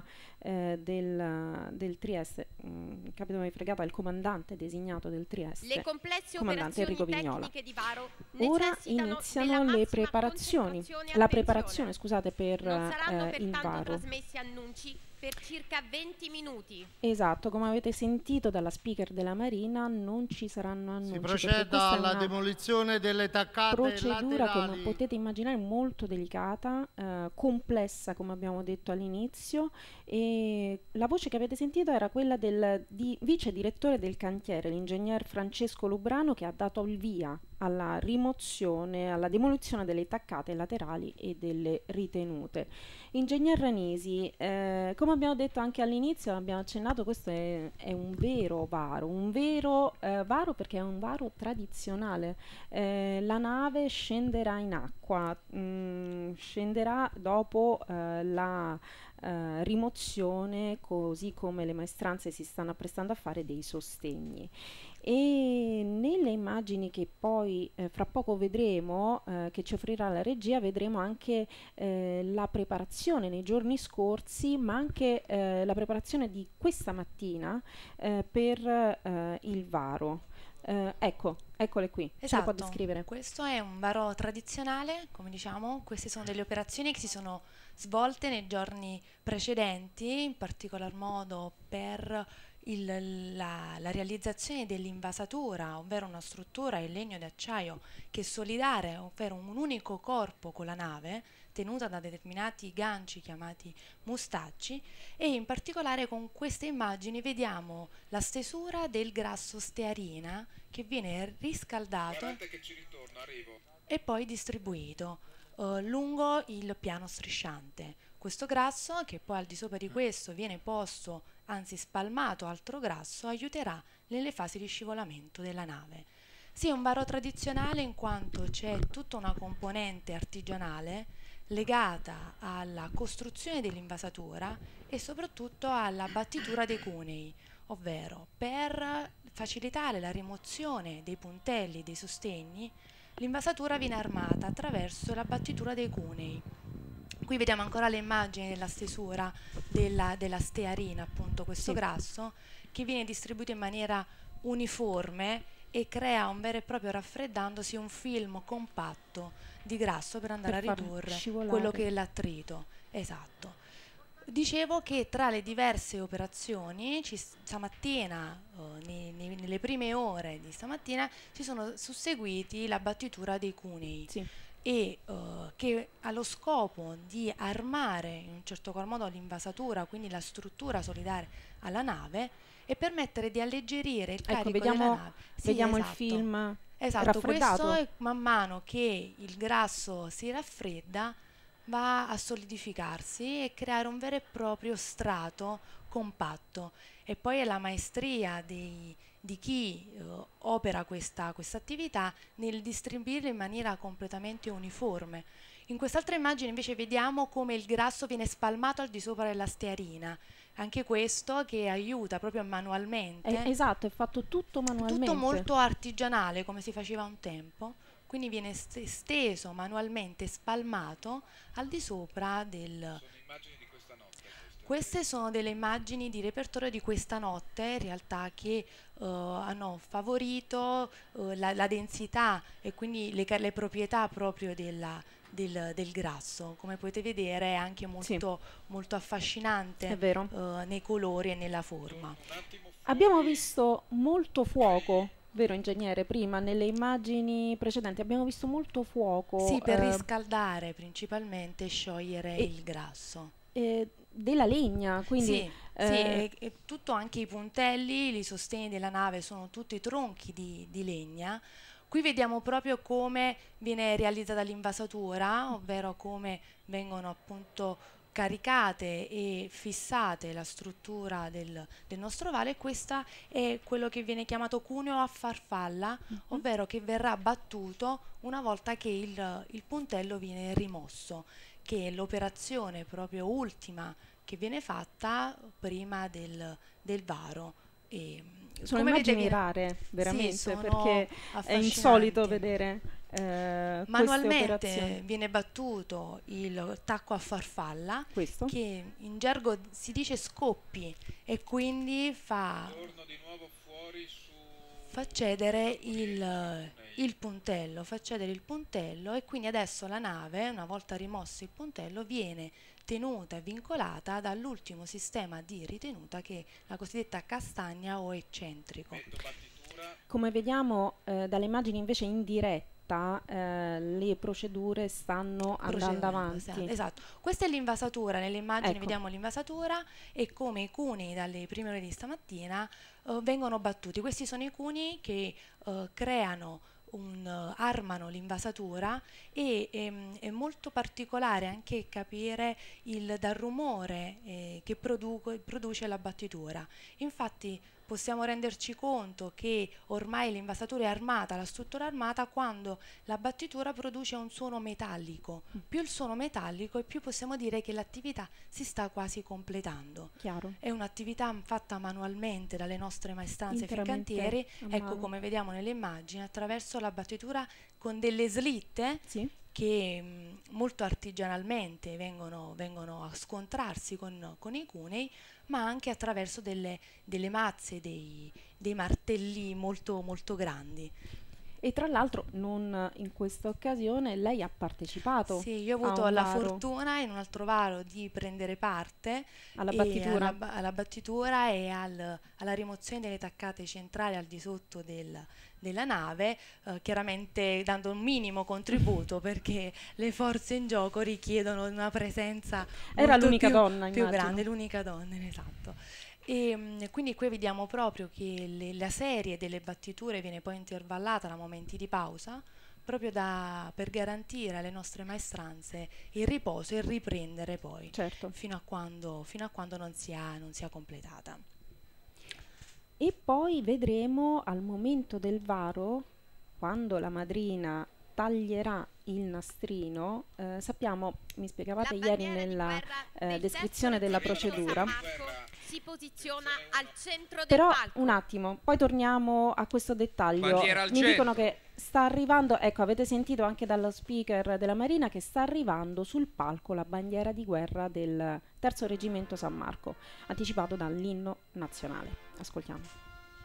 del Trieste, capitano di fregata, il comandante designato del Trieste, le complesse comandante Enrico Vignola. tecniche di varo Ora iniziano le preparazioni, la preparazione, scusate, per non saranno il pertanto varo. trasmessi annunci per circa 20 minuti. Esatto, come avete sentito dalla speaker della Marina, non ci saranno annunci. Si proceda alla demolizione delle taccate procedura, laterali. come potete immaginare, molto delicata, complessa, come abbiamo detto all'inizio, e la voce che avete sentito era quella del vice direttore del cantiere, l'ingegner Francesco Lubrano, che ha dato il via alla rimozione, alla demolizione delle taccate laterali e delle ritenute. Ingegner Ranisi, come abbiamo detto anche all'inizio, abbiamo accennato, questo è un vero varo, varo perché è un varo tradizionale. La nave scenderà in acqua, scenderà dopo la rimozione, così come le maestranze si stanno apprestando a fare dei sostegni. E nelle immagini che poi fra poco vedremo, che ci offrirà la regia, vedremo anche la preparazione nei giorni scorsi, ma anche la preparazione di questa mattina per il varo. Eccole qui. Esatto. Ce le può descrivere? Questo è un varo tradizionale, come diciamo. Queste sono delle operazioni che si sono svolte nei giorni precedenti, in particolar modo per la realizzazione dell'invasatura, ovvero una struttura in legno di acciaio che è solidale, ovvero un unico corpo con la nave, tenuta da determinati ganci chiamati mustacci, e in particolare con queste immagini vediamo la stesura del grasso stearina che viene riscaldato e poi distribuito lungo il piano strisciante. Questo grasso, che poi al di sopra di questo viene posto, anzi spalmato altro grasso, aiuterà nelle fasi di scivolamento della nave. Sì, è un varo tradizionale in quanto c'è tutta una componente artigianale legata alla costruzione dell'invasatura e soprattutto alla battitura dei cunei, ovvero per facilitare la rimozione dei puntelli, dei sostegni, l'invasatura viene armata attraverso la battitura dei cunei. Qui vediamo ancora le immagini della stesura della stearina, appunto questo grasso, che viene distribuito in maniera uniforme e crea un vero e proprio, raffreddandosi, un film compatto di grasso per andare a ridurre quello che è l'attrito. Esatto. Dicevo che tra le diverse operazioni, stamattina, nelle prime ore di stamattina, si sono susseguiti la battitura dei cunei. Sì. E che ha lo scopo di armare in un certo qual modo l'invasatura, quindi la struttura solidale alla nave, e permettere di alleggerire il carico della nave. Sì, vediamo esatto. Il film raffreddato. Questo è, man mano che il grasso si raffredda, va a solidificarsi e creare un vero e proprio strato compatto. E poi è la maestria di chi opera questa attività nel distribuirlo in maniera completamente uniforme. In quest'altra immagine invece vediamo come il grasso viene spalmato al di sopra della stearina. Anche questo che aiuta proprio manualmente. Esatto, è fatto tutto manualmente. Tutto molto artigianale, come si faceva un tempo. Quindi viene steso manualmente, spalmato al di sopra del... Sono immagini di questa notte. Queste sono delle immagini di repertorio di questa notte, in realtà, che hanno favorito la densità e quindi le proprietà proprio del grasso. Come potete vedere è anche molto, molto affascinante, è vero, nei colori e nella forma. Abbiamo visto molto fuoco Vero ingegnere, prima nelle immagini precedenti abbiamo visto molto fuoco. Sì, per riscaldare principalmente e sciogliere il grasso. Della legna, quindi... Sì, e tutto, anche i puntelli, i sostegni della nave sono tutti tronchi di legna. Qui vediamo proprio come viene realizzata l'invasatura, ovvero come vengono appunto caricate e fissate la struttura del nostro vale. Questa è quello che viene chiamato cuneo a farfalla, ovvero che verrà battuto una volta che il puntello viene rimosso, che è l'operazione proprio ultima che viene fatta prima del varo. Sono immagini rare, veramente, sì, perché è insolito vedere manualmente viene battuto il tacco a farfalla, che in gergo si dice scoppi, e quindi fa cedere il puntello, e quindi adesso la nave, una volta rimosso il puntello, viene tenuta e vincolata dall'ultimo sistema di ritenuta, che è la cosiddetta castagna o eccentrico. Come vediamo dalle immagini invece in diretta, le procedure stanno andando avanti. Esatto, questa è l'invasatura. Nelle immagini vediamo l'invasatura e come i cunei dalle prime ore di stamattina vengono battuti. Questi sono i cunei che armano l'invasatura, e è molto particolare anche capire dal rumore che produce la battitura. Infatti possiamo renderci conto che ormai l'invasatura è armata, la struttura è armata, quando la battitura produce un suono metallico. Più il suono metallico, e più possiamo dire che l'attività si sta quasi completando. Chiaro. È un'attività fatta manualmente dalle nostre maestranze fincantieri, ecco, come vediamo nelle immagini, attraverso la battitura con delle slitte, sì, che molto artigianalmente vengono a scontrarsi con i cunei, ma anche attraverso delle mazze, dei martelli molto, molto grandi. E tra l'altro non in questa occasione lei ha partecipato. Sì, io ho avuto la fortuna in un altro varo di prendere parte alla battitura e alla rimozione delle taccate centrali al di sotto della nave, chiaramente dando un minimo contributo perché le forze in gioco richiedono una presenza più grande, l'unica donna, esatto. E quindi qui vediamo proprio che la serie delle battiture viene poi intervallata da momenti di pausa, proprio per garantire alle nostre maestranze il riposo e riprendere poi, certo, fino a quando non sia completata. E poi vedremo al momento del varo, quando la madrina taglierà il nastrino, sappiamo, mi spiegavate ieri nella descrizione della procedura, si posiziona al centro del però palco. Un attimo, poi torniamo a questo dettaglio. Mi dicono che sta arrivando, ecco, avete sentito anche dallo speaker della Marina che sta arrivando sul palco la bandiera di guerra del Terzo Reggimento San Marco, anticipato dall'inno nazionale. Ascoltiamo.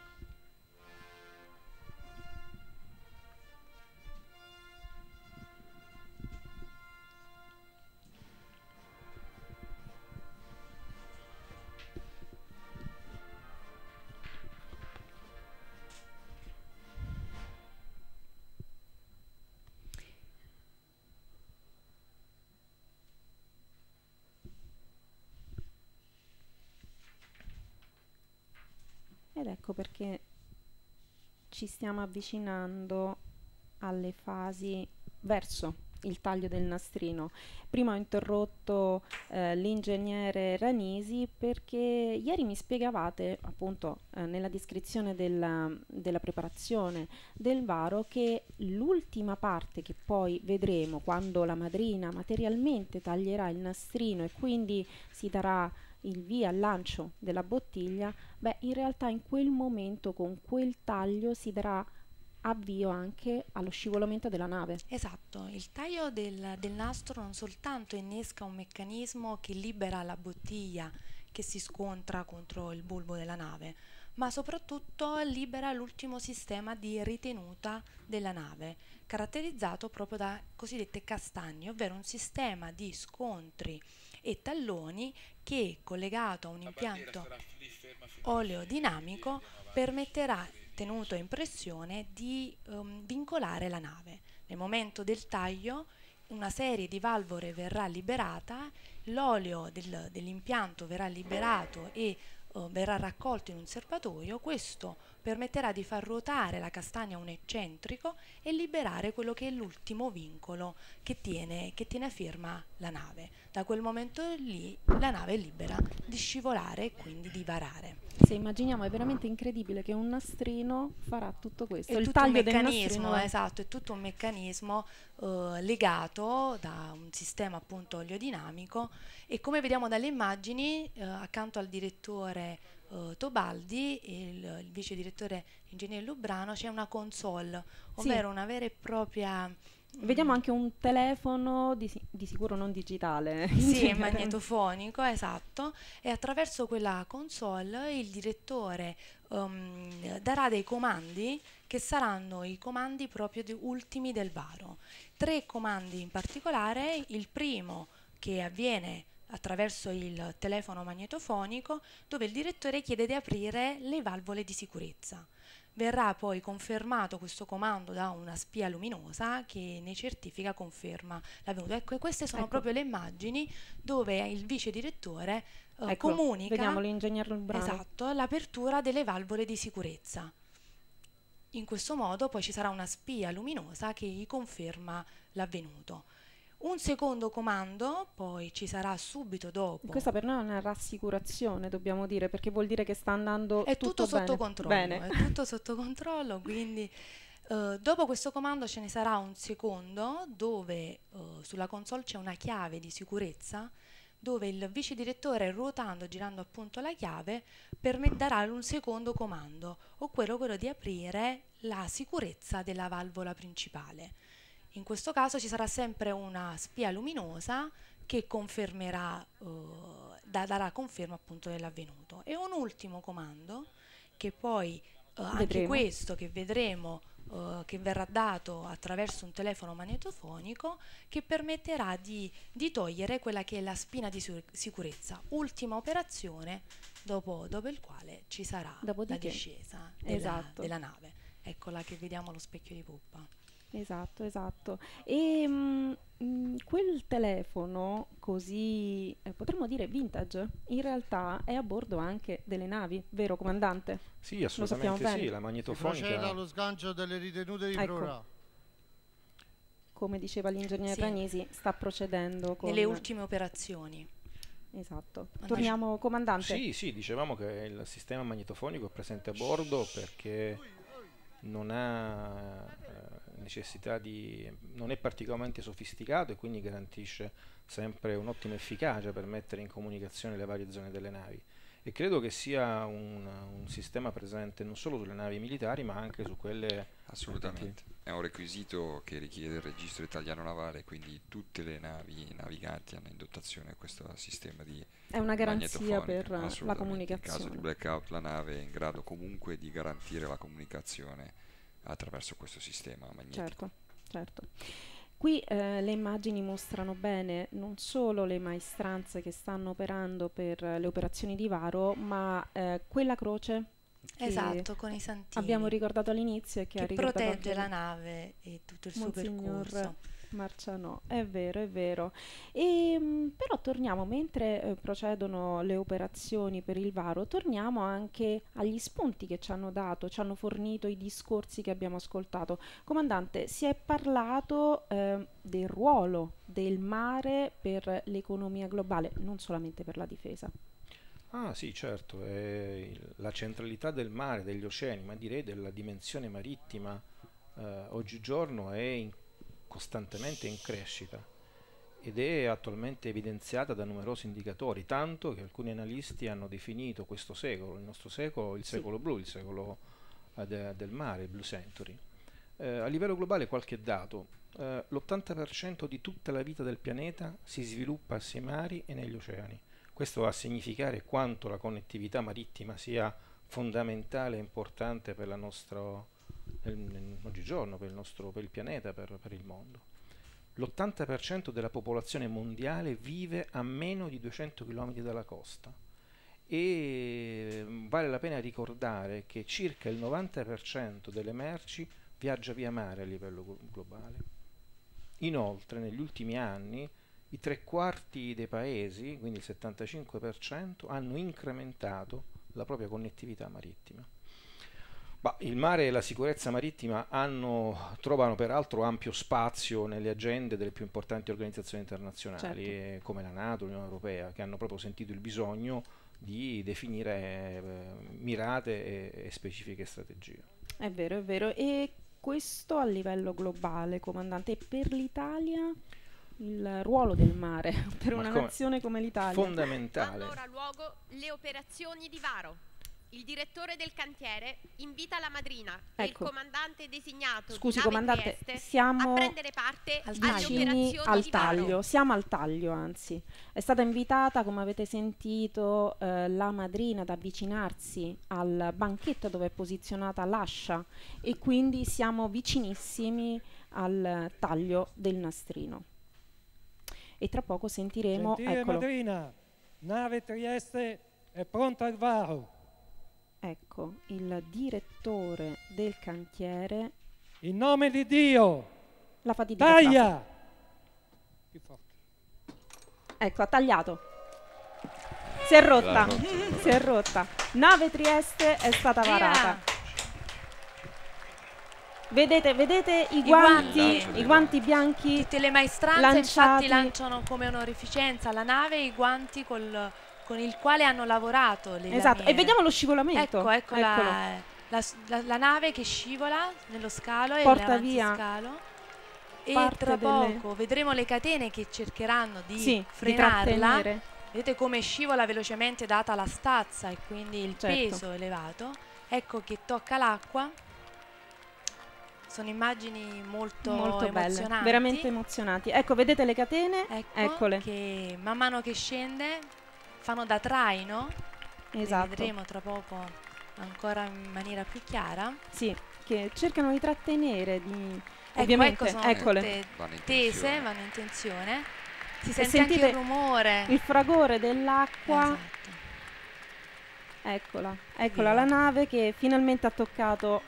Ed ecco perché ci stiamo avvicinando alle fasi verso il taglio del nastrino. Prima ho interrotto l'ingegnere Ranisi perché ieri mi spiegavate appunto nella descrizione della preparazione del varo che l'ultima parte che poi vedremo quando la madrina materialmente taglierà il nastrino e quindi si darà il via al lancio della bottiglia, beh, in realtà in quel momento con quel taglio si darà avvio anche allo scivolamento della nave. Esatto, il taglio del nastro non soltanto innesca un meccanismo che libera la bottiglia che si scontra contro il bulbo della nave, ma soprattutto libera l'ultimo sistema di ritenuta della nave, caratterizzato proprio da cosiddette castagne, ovvero un sistema di scontri e talloni che, collegato a un impianto oleodinamico, permetterà tenuto in pressione di vincolare la nave. Nel momento del taglio una serie di valvole verrà liberata, l'olio dell'impianto verrà liberato e verrà raccolto in un serbatoio. Questo permetterà di far ruotare la castagna a un eccentrico e liberare quello che è l'ultimo vincolo che tiene a ferma la nave. Da quel momento lì la nave è libera di scivolare e quindi di varare. Se immaginiamo, è veramente incredibile che un nastrino farà tutto questo. È il tutto taglio un meccanismo, del nastrino, esatto, è tutto un meccanismo legato da un sistema appunto oleodinamico, e come vediamo dalle immagini accanto al direttore Tobaldi e il vice direttore ingegnere Lubrano c'è una console, ovvero una vera e propria... Vediamo anche un telefono di sicuro non digitale. Sì, magnetofonico, esatto, e attraverso quella console il direttore darà dei comandi che saranno i comandi proprio ultimi del varo. 3 comandi in particolare: il primo che avviene attraverso il telefono magnetofonico, dove il direttore chiede di aprire le valvole di sicurezza. Verrà poi confermato questo comando da una spia luminosa che ne certifica, conferma l'avvenuto. Ecco, queste sono proprio le immagini dove il vice direttore comunica, vediamo l'ingegner Lubrano. Esatto, l'apertura delle valvole di sicurezza. In questo modo poi ci sarà una spia luminosa che gli conferma l'avvenuto. Un secondo comando poi ci sarà subito dopo. Questa per noi è una rassicurazione, dobbiamo dire, perché vuol dire che sta andando tutto sotto bene. controllo. Bene. È tutto sotto controllo, quindi dopo questo comando ce ne sarà un secondo dove sulla console c'è una chiave di sicurezza, dove il vice direttore, ruotando, girando appunto la chiave, darà un secondo comando, ovvero quello di aprire la sicurezza della valvola principale. In questo caso ci sarà sempre una spia luminosa che confermerà, darà conferma appunto dell'avvenuto. E un ultimo comando che poi, anche questo che vedremo, che verrà dato attraverso un telefono magnetofonico, che permetterà di togliere quella che è la spina di sicurezza. Ultima operazione, dopo il quale ci sarà la discesa della nave. Eccola che vediamo allo specchio di poppa. Esatto. E quel telefono così, potremmo dire vintage, in realtà è a bordo anche delle navi, vero comandante? Sì, assolutamente sì, la magnetofonica. Procede allo sgancio delle ritenute di Prora. Come diceva l'ingegner Ragnesi, sta procedendo con... nelle ultime operazioni. Esatto. Torniamo, comandante. Sì, dicevamo che il sistema magnetofonico è presente a bordo perché non ha necessità non è particolarmente sofisticato e quindi garantisce sempre un'ottima efficacia per mettere in comunicazione le varie zone delle navi, e credo che sia un sistema presente non solo sulle navi militari ma anche su quelle... Assolutamente, è un requisito che richiede il registro italiano navale, quindi tutte le navi naviganti hanno in dotazione questo sistema di è una garanzia per la comunicazione. In caso di blackout la nave è in grado comunque di garantire la comunicazione attraverso questo sistema magnetico. Certo. Qui le immagini mostrano bene non solo le maestranze che stanno operando per le operazioni di varo, ma quella croce esatto, con i santini abbiamo ricordato all'inizio e che protegge la nave e tutto il suo percorso. Marciano, è vero. E, però torniamo, mentre procedono le operazioni per il varo, torniamo anche agli spunti che ci hanno fornito i discorsi che abbiamo ascoltato. Comandante, si è parlato del ruolo del mare per l'economia globale, non solamente per la difesa. Ah sì, certo, la centralità del mare, degli oceani, ma direi della dimensione marittima oggigiorno è costantemente in crescita ed è attualmente evidenziata da numerosi indicatori, tanto che alcuni analisti hanno definito questo secolo, il nostro secolo, il secolo blu, il secolo del mare, il Blue Century. A livello globale qualche dato: l'80% di tutta la vita del pianeta si sviluppa sui mari e negli oceani. Questo va a significare quanto la connettività marittima sia fondamentale e importante per la nostra oggigiorno, per il pianeta, per il mondo. L'80% della popolazione mondiale vive a meno di 200 km dalla costa e vale la pena ricordare che circa il 90% delle merci viaggia via mare a livello globale. Inoltre negli ultimi anni i 3/4 dei paesi, quindi il 75%, hanno incrementato la propria connettività marittima. Il mare e la sicurezza marittima trovano peraltro ampio spazio nelle agende delle più importanti organizzazioni internazionali, come la NATO, l'Unione Europea, che hanno proprio sentito il bisogno di definire mirate e specifiche strategie. È vero, è vero. E questo a livello globale, comandante, per l'Italia il ruolo del mare per una nazione come l'Italia? Fondamentale. Hanno ora luogo le operazioni di varo. Il direttore del cantiere invita la madrina e il comandante designato Scusi, di comandante, Trieste siamo a prendere parte alle vicini operazioni al di taglio, varo. siamo al taglio, anzi. È stata invitata, come avete sentito, la madrina ad avvicinarsi al banchetto dove è posizionata l'ascia e quindi siamo vicinissimi al taglio del nastrino. E tra poco sentiremo... Gentile madrina, nave Trieste è pronta al varo. Ecco, il direttore del cantiere. In nome di Dio! La fatidica taglia! Più forte. Ecco, ha tagliato. Si è rotta. Si è rotta. Nave Trieste è stata varata. Vedete i guanti bianchi? Tutte le maestranze lanciati. Infatti lanciano come onorificenza la nave e i guanti con il quale hanno lavorato le lamiere. E vediamo lo scivolamento. Ecco la nave che scivola nello scalo porta e via scalo. E tra poco vedremo le catene che cercheranno di frenarla. Vedete come scivola velocemente data la stazza e quindi il peso elevato. Ecco che tocca l'acqua. Sono immagini molto emozionanti, belle, veramente emozionanti. Ecco, vedete le catene? Eccole. Che man mano che scende fanno da traino. Esatto. Le vedremo tra poco ancora in maniera più chiara. Sì, che cercano di trattenere, ovviamente, sono eccole. Tese, vanno in tensione. Si sente anche il rumore. Il fragore dell'acqua. Esatto. Eccola la nave che finalmente ha toccato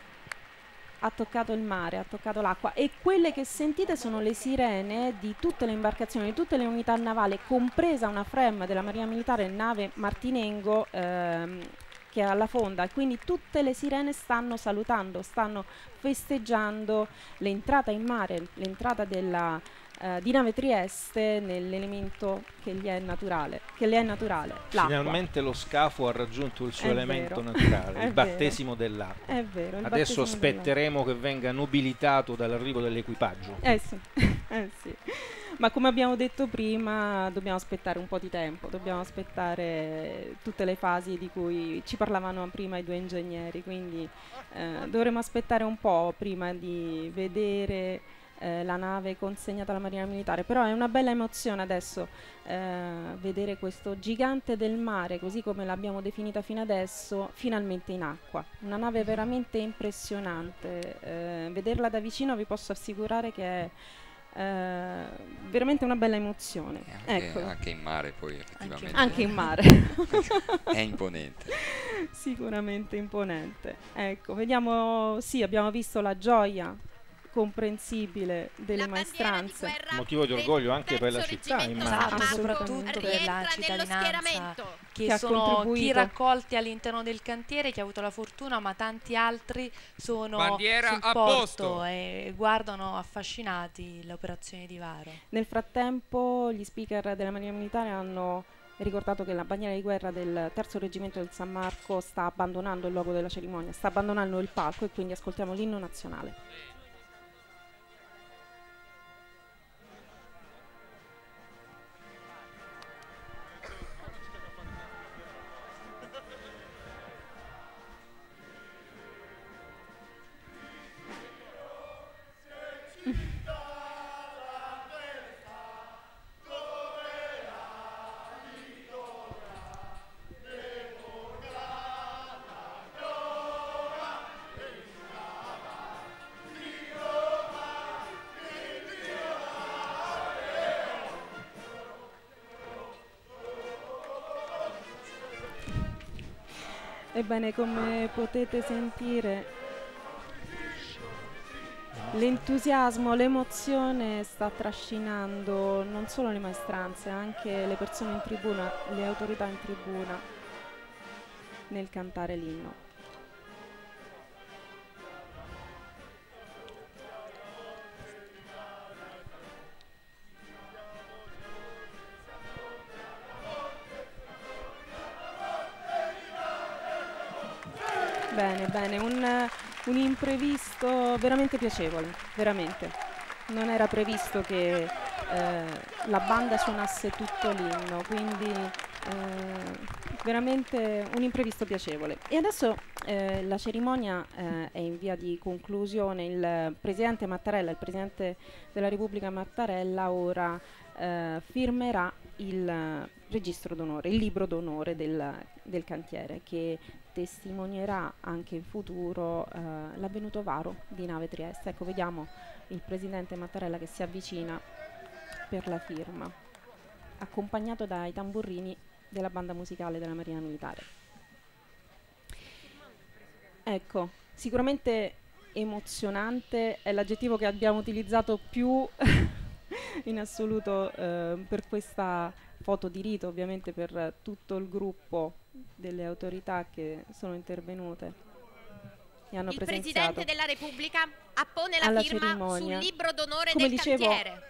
il mare, ha toccato l'acqua, e quelle che sentite sono le sirene di tutte le imbarcazioni, di tutte le unità navali, compresa una FREMM della Marina Militare, nave Martinengo, che è alla fonda, e quindi tutte le sirene stanno salutando, stanno festeggiando l'entrata in mare, l'entrata di nave Trieste nell'elemento che gli è naturale, l'acqua. Finalmente lo scafo ha raggiunto il suo elemento naturale, il battesimo dell'acqua. È vero. Adesso aspetteremo che venga nobilitato dall'arrivo dell'equipaggio. Sì. Ma come abbiamo detto prima, dobbiamo aspettare un po' di tempo, dobbiamo aspettare tutte le fasi di cui ci parlavano prima i due ingegneri, quindi dovremo aspettare un po' prima di vedere la nave consegnata alla Marina Militare. Però è una bella emozione adesso vedere questo gigante del mare, così come l'abbiamo definita fino adesso, finalmente in acqua. Una nave veramente impressionante, vederla da vicino vi posso assicurare che è veramente una bella emozione. Anche in mare poi effettivamente. Anche in mare. È imponente. Sicuramente imponente. Ecco, vediamo, abbiamo visto la gioia comprensibile delle maestranze, motivo di orgoglio anche per la città, soprattutto per la cittadinanza, che sono chi raccolti all'interno del cantiere, che ha avuto la fortuna, ma tanti altri sono sul porto e guardano affascinati le operazioni di varo. Nel frattempo gli speaker della Marina Militare hanno ricordato che la bandiera di guerra del terzo reggimento del San Marco sta abbandonando il luogo della cerimonia, sta abbandonando il palco, e quindi ascoltiamo l'inno nazionale. Ebbene, come potete sentire, l'entusiasmo, l'emozione sta trascinando non solo le maestranze, anche le persone in tribuna, le autorità in tribuna nel cantare l'inno. Bene, bene, un imprevisto veramente piacevole, veramente. Non era previsto che la banda suonasse tutto l'inno, quindi veramente un imprevisto piacevole. E adesso la cerimonia è in via di conclusione. Il Presidente Mattarella, il Presidente della Repubblica Mattarella, ora firmerà il registro d'onore, il libro d'onore del cantiere, che testimonierà anche in futuro l'avvenuto varo di nave Trieste. Ecco, vediamo il Presidente Mattarella che si avvicina per la firma, accompagnato dai tamburini della banda musicale della Marina Militare. Ecco, sicuramente emozionante è l'aggettivo che abbiamo utilizzato più in assoluto per questa foto di rito, ovviamente per tutto il gruppo delle autorità che sono intervenute e hanno presenziato. Il Presidente della Repubblica appone la firma cerimonia. sul libro d'onore Come del dicevo, cantiere.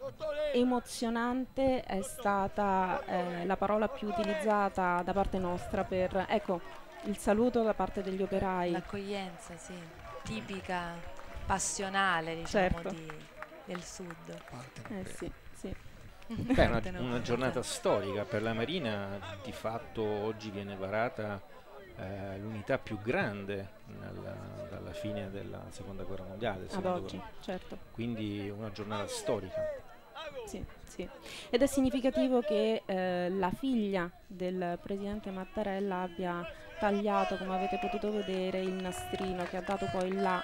emozionante è stata la parola più utilizzata da parte nostra per, ecco, il saluto da parte degli operai. L'accoglienza, sì, tipica, passionale, diciamo, Certo. del sud. Sì, sì. Beh, una giornata storica per la Marina. Di fatto oggi viene varata l'unità più grande dalla fine della Seconda Guerra Mondiale. Ad oggi, certo. Quindi una giornata storica. Sì, sì. Ed è significativo che la figlia del Presidente Mattarella abbia tagliato, come avete potuto vedere, il nastrino che ha dato poi là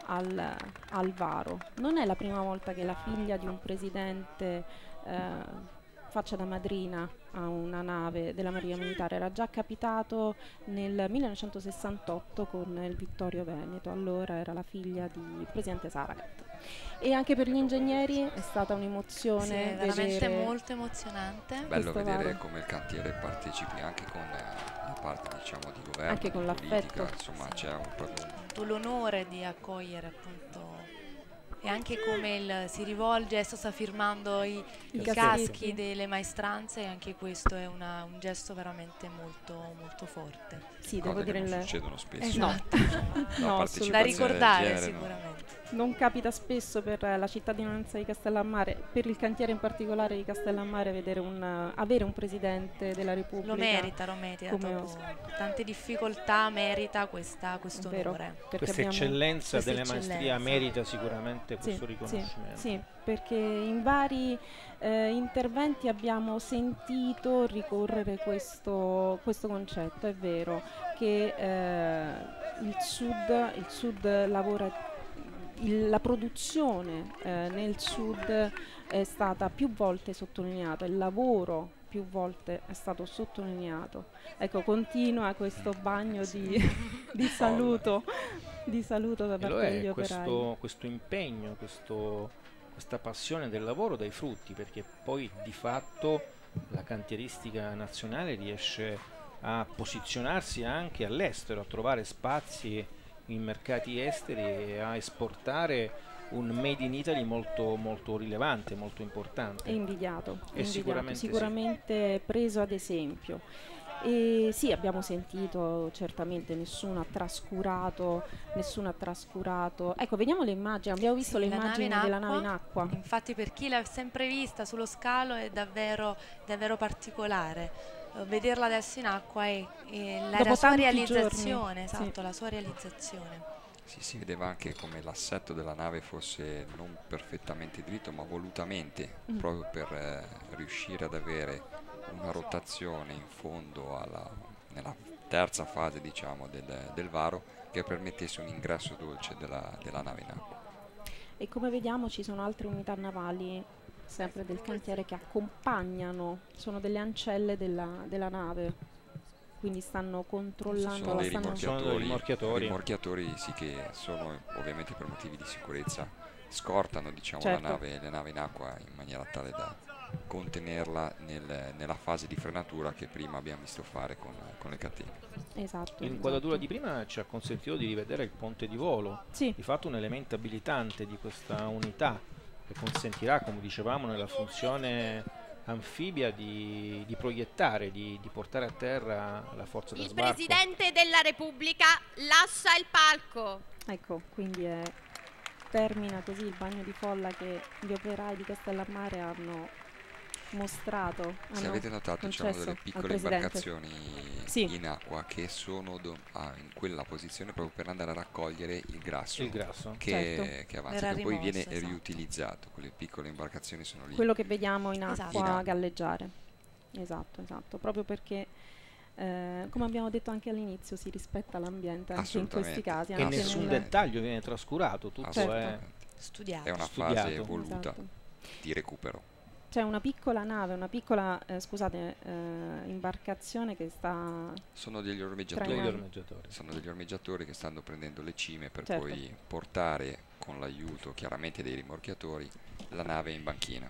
al varo. Non è la prima volta che la figlia di un presidente faccia da madrina a una nave della Marina Militare. Era già capitato nel 1968 con il Vittorio Veneto, allora era la figlia di presidente Saragat. E anche per gli ingegneri è stata un'emozione, sì, è veramente vedere molto emozionante. Bello vedere varo. come il cantiere partecipi anche con la parte, diciamo, di governo, Anche con di l'affetto. politica, insomma, c'è proprio L'onore di accogliere, appunto, e anche come si rivolge, adesso sta firmando i caschi delle maestranze, e anche questo è un gesto veramente molto, molto forte. Sì, devo dire, non succedono spesso. Esatto. No, da ricordare sicuramente. Non capita spesso per la cittadinanza di Castellammare, per il cantiere in particolare di Castellammare, avere un presidente della Repubblica. Lo merita, dopo tante difficoltà merita questo onore. Questa eccellenza delle maestrie merita sicuramente questo riconoscimento. Sì, perché in vari interventi abbiamo sentito ricorrere questo concetto. È vero che il Sud lavora, la produzione nel Sud è stata più volte sottolineata, il lavoro più volte è stato sottolineato. Ecco, continua questo bagno di saluto da parte degli operai. Questo impegno, questa passione del lavoro dai frutti, perché poi di fatto la cantieristica nazionale riesce a posizionarsi anche all'estero, a trovare spazi in mercati esteri e a esportare un made in Italy molto, molto rilevante, molto importante. È invidiato, sicuramente sì. Preso ad esempio. E sì, abbiamo sentito, certamente nessuno ha trascurato. Ecco, vediamo le immagini, abbiamo visto le immagini della nave in acqua. Infatti, per chi l'ha sempre vista sullo scalo è davvero particolare. Vederla adesso in acqua e la sua realizzazione, esatto, la sua realizzazione. Sì, si vedeva anche come l'assetto della nave fosse non perfettamente dritto, ma volutamente, proprio per riuscire ad avere una rotazione in fondo nella terza fase, diciamo, del varo, che permettesse un ingresso dolce della nave in acqua. E come vediamo ci sono altre unità navali sempre del cantiere che accompagnano, sono delle ancelle della nave. quindi stanno controllando. Sono dei rimorchiatori, sì, che sono ovviamente per motivi di sicurezza, scortano, diciamo, certo, la nave in acqua in maniera tale da contenerla nella fase di frenatura che prima abbiamo visto fare con le catene. Esatto. L'inquadratura di prima ci ha consentito di rivedere il ponte di volo, sì, di fatto un elemento abilitante di questa unità che consentirà, come dicevamo, nella funzione anfibia di proiettare, di portare a terra la forza da sbarco. Il Presidente della Repubblica lascia il palco. Ecco, quindi termina così il bagno di folla che gli operai di Castellammare hanno mostrato. Se avete notato, c'erano delle piccole imbarcazioni in acqua che sono in quella posizione proprio per andare a raccogliere il grasso, che avanza, che poi viene riutilizzato. Quelle piccole imbarcazioni sono lì. Quello che vediamo in acqua galleggiare. Esatto, proprio perché come abbiamo detto anche all'inizio, si rispetta l'ambiente anche in questi casi. E nessun dettaglio viene trascurato, tutto è studiato. È una fase voluta di recupero. C'è una piccola nave, imbarcazione che sta... Sono degli ormeggiatori che stanno prendendo le cime per poi portare, con l'aiuto chiaramente dei rimorchiatori, la nave in banchina.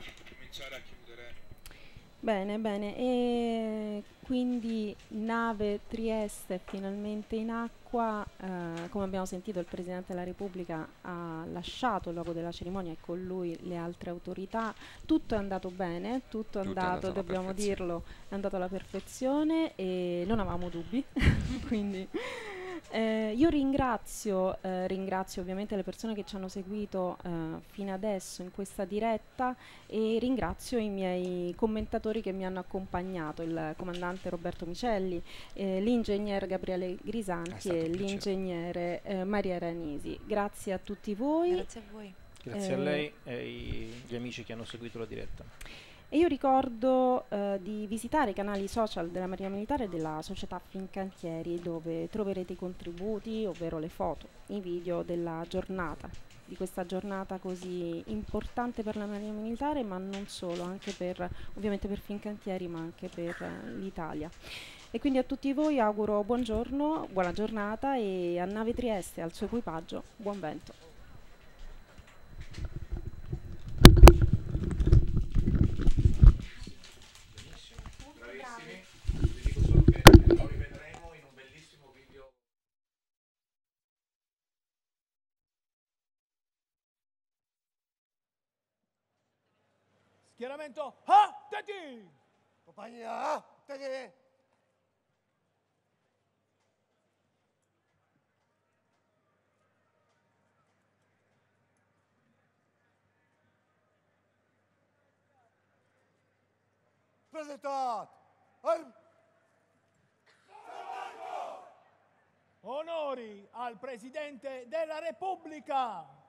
Bene, e quindi nave Trieste finalmente in acqua, come abbiamo sentito il Presidente della Repubblica ha lasciato il luogo della cerimonia e con lui le altre autorità, tutto è andato bene, tutto è andato, dobbiamo dirlo, è andato alla perfezione e non avevamo dubbi, quindi... io ringrazio ovviamente le persone che ci hanno seguito fino adesso in questa diretta e ringrazio i miei commentatori che mi hanno accompagnato, il comandante Roberto Micelli, l'ingegner Gabriele Grisanti e l'ingegnere Maria Ranisi. Grazie a tutti voi. Grazie a voi. Grazie a lei e agli amici che hanno seguito la diretta. E io ricordo di visitare i canali social della Marina Militare e della società Fincantieri, dove troverete i contributi, ovvero le foto, i video della giornata, di questa giornata così importante per la Marina Militare, ma non solo, anche ovviamente per Fincantieri, ma anche per l'Italia. E quindi a tutti voi auguro buongiorno, buona giornata e a Nave Trieste, al suo equipaggio, buon vento. Schieramento attenti! Compagnia, attenti! Presentato! Onori al Presidente della Repubblica!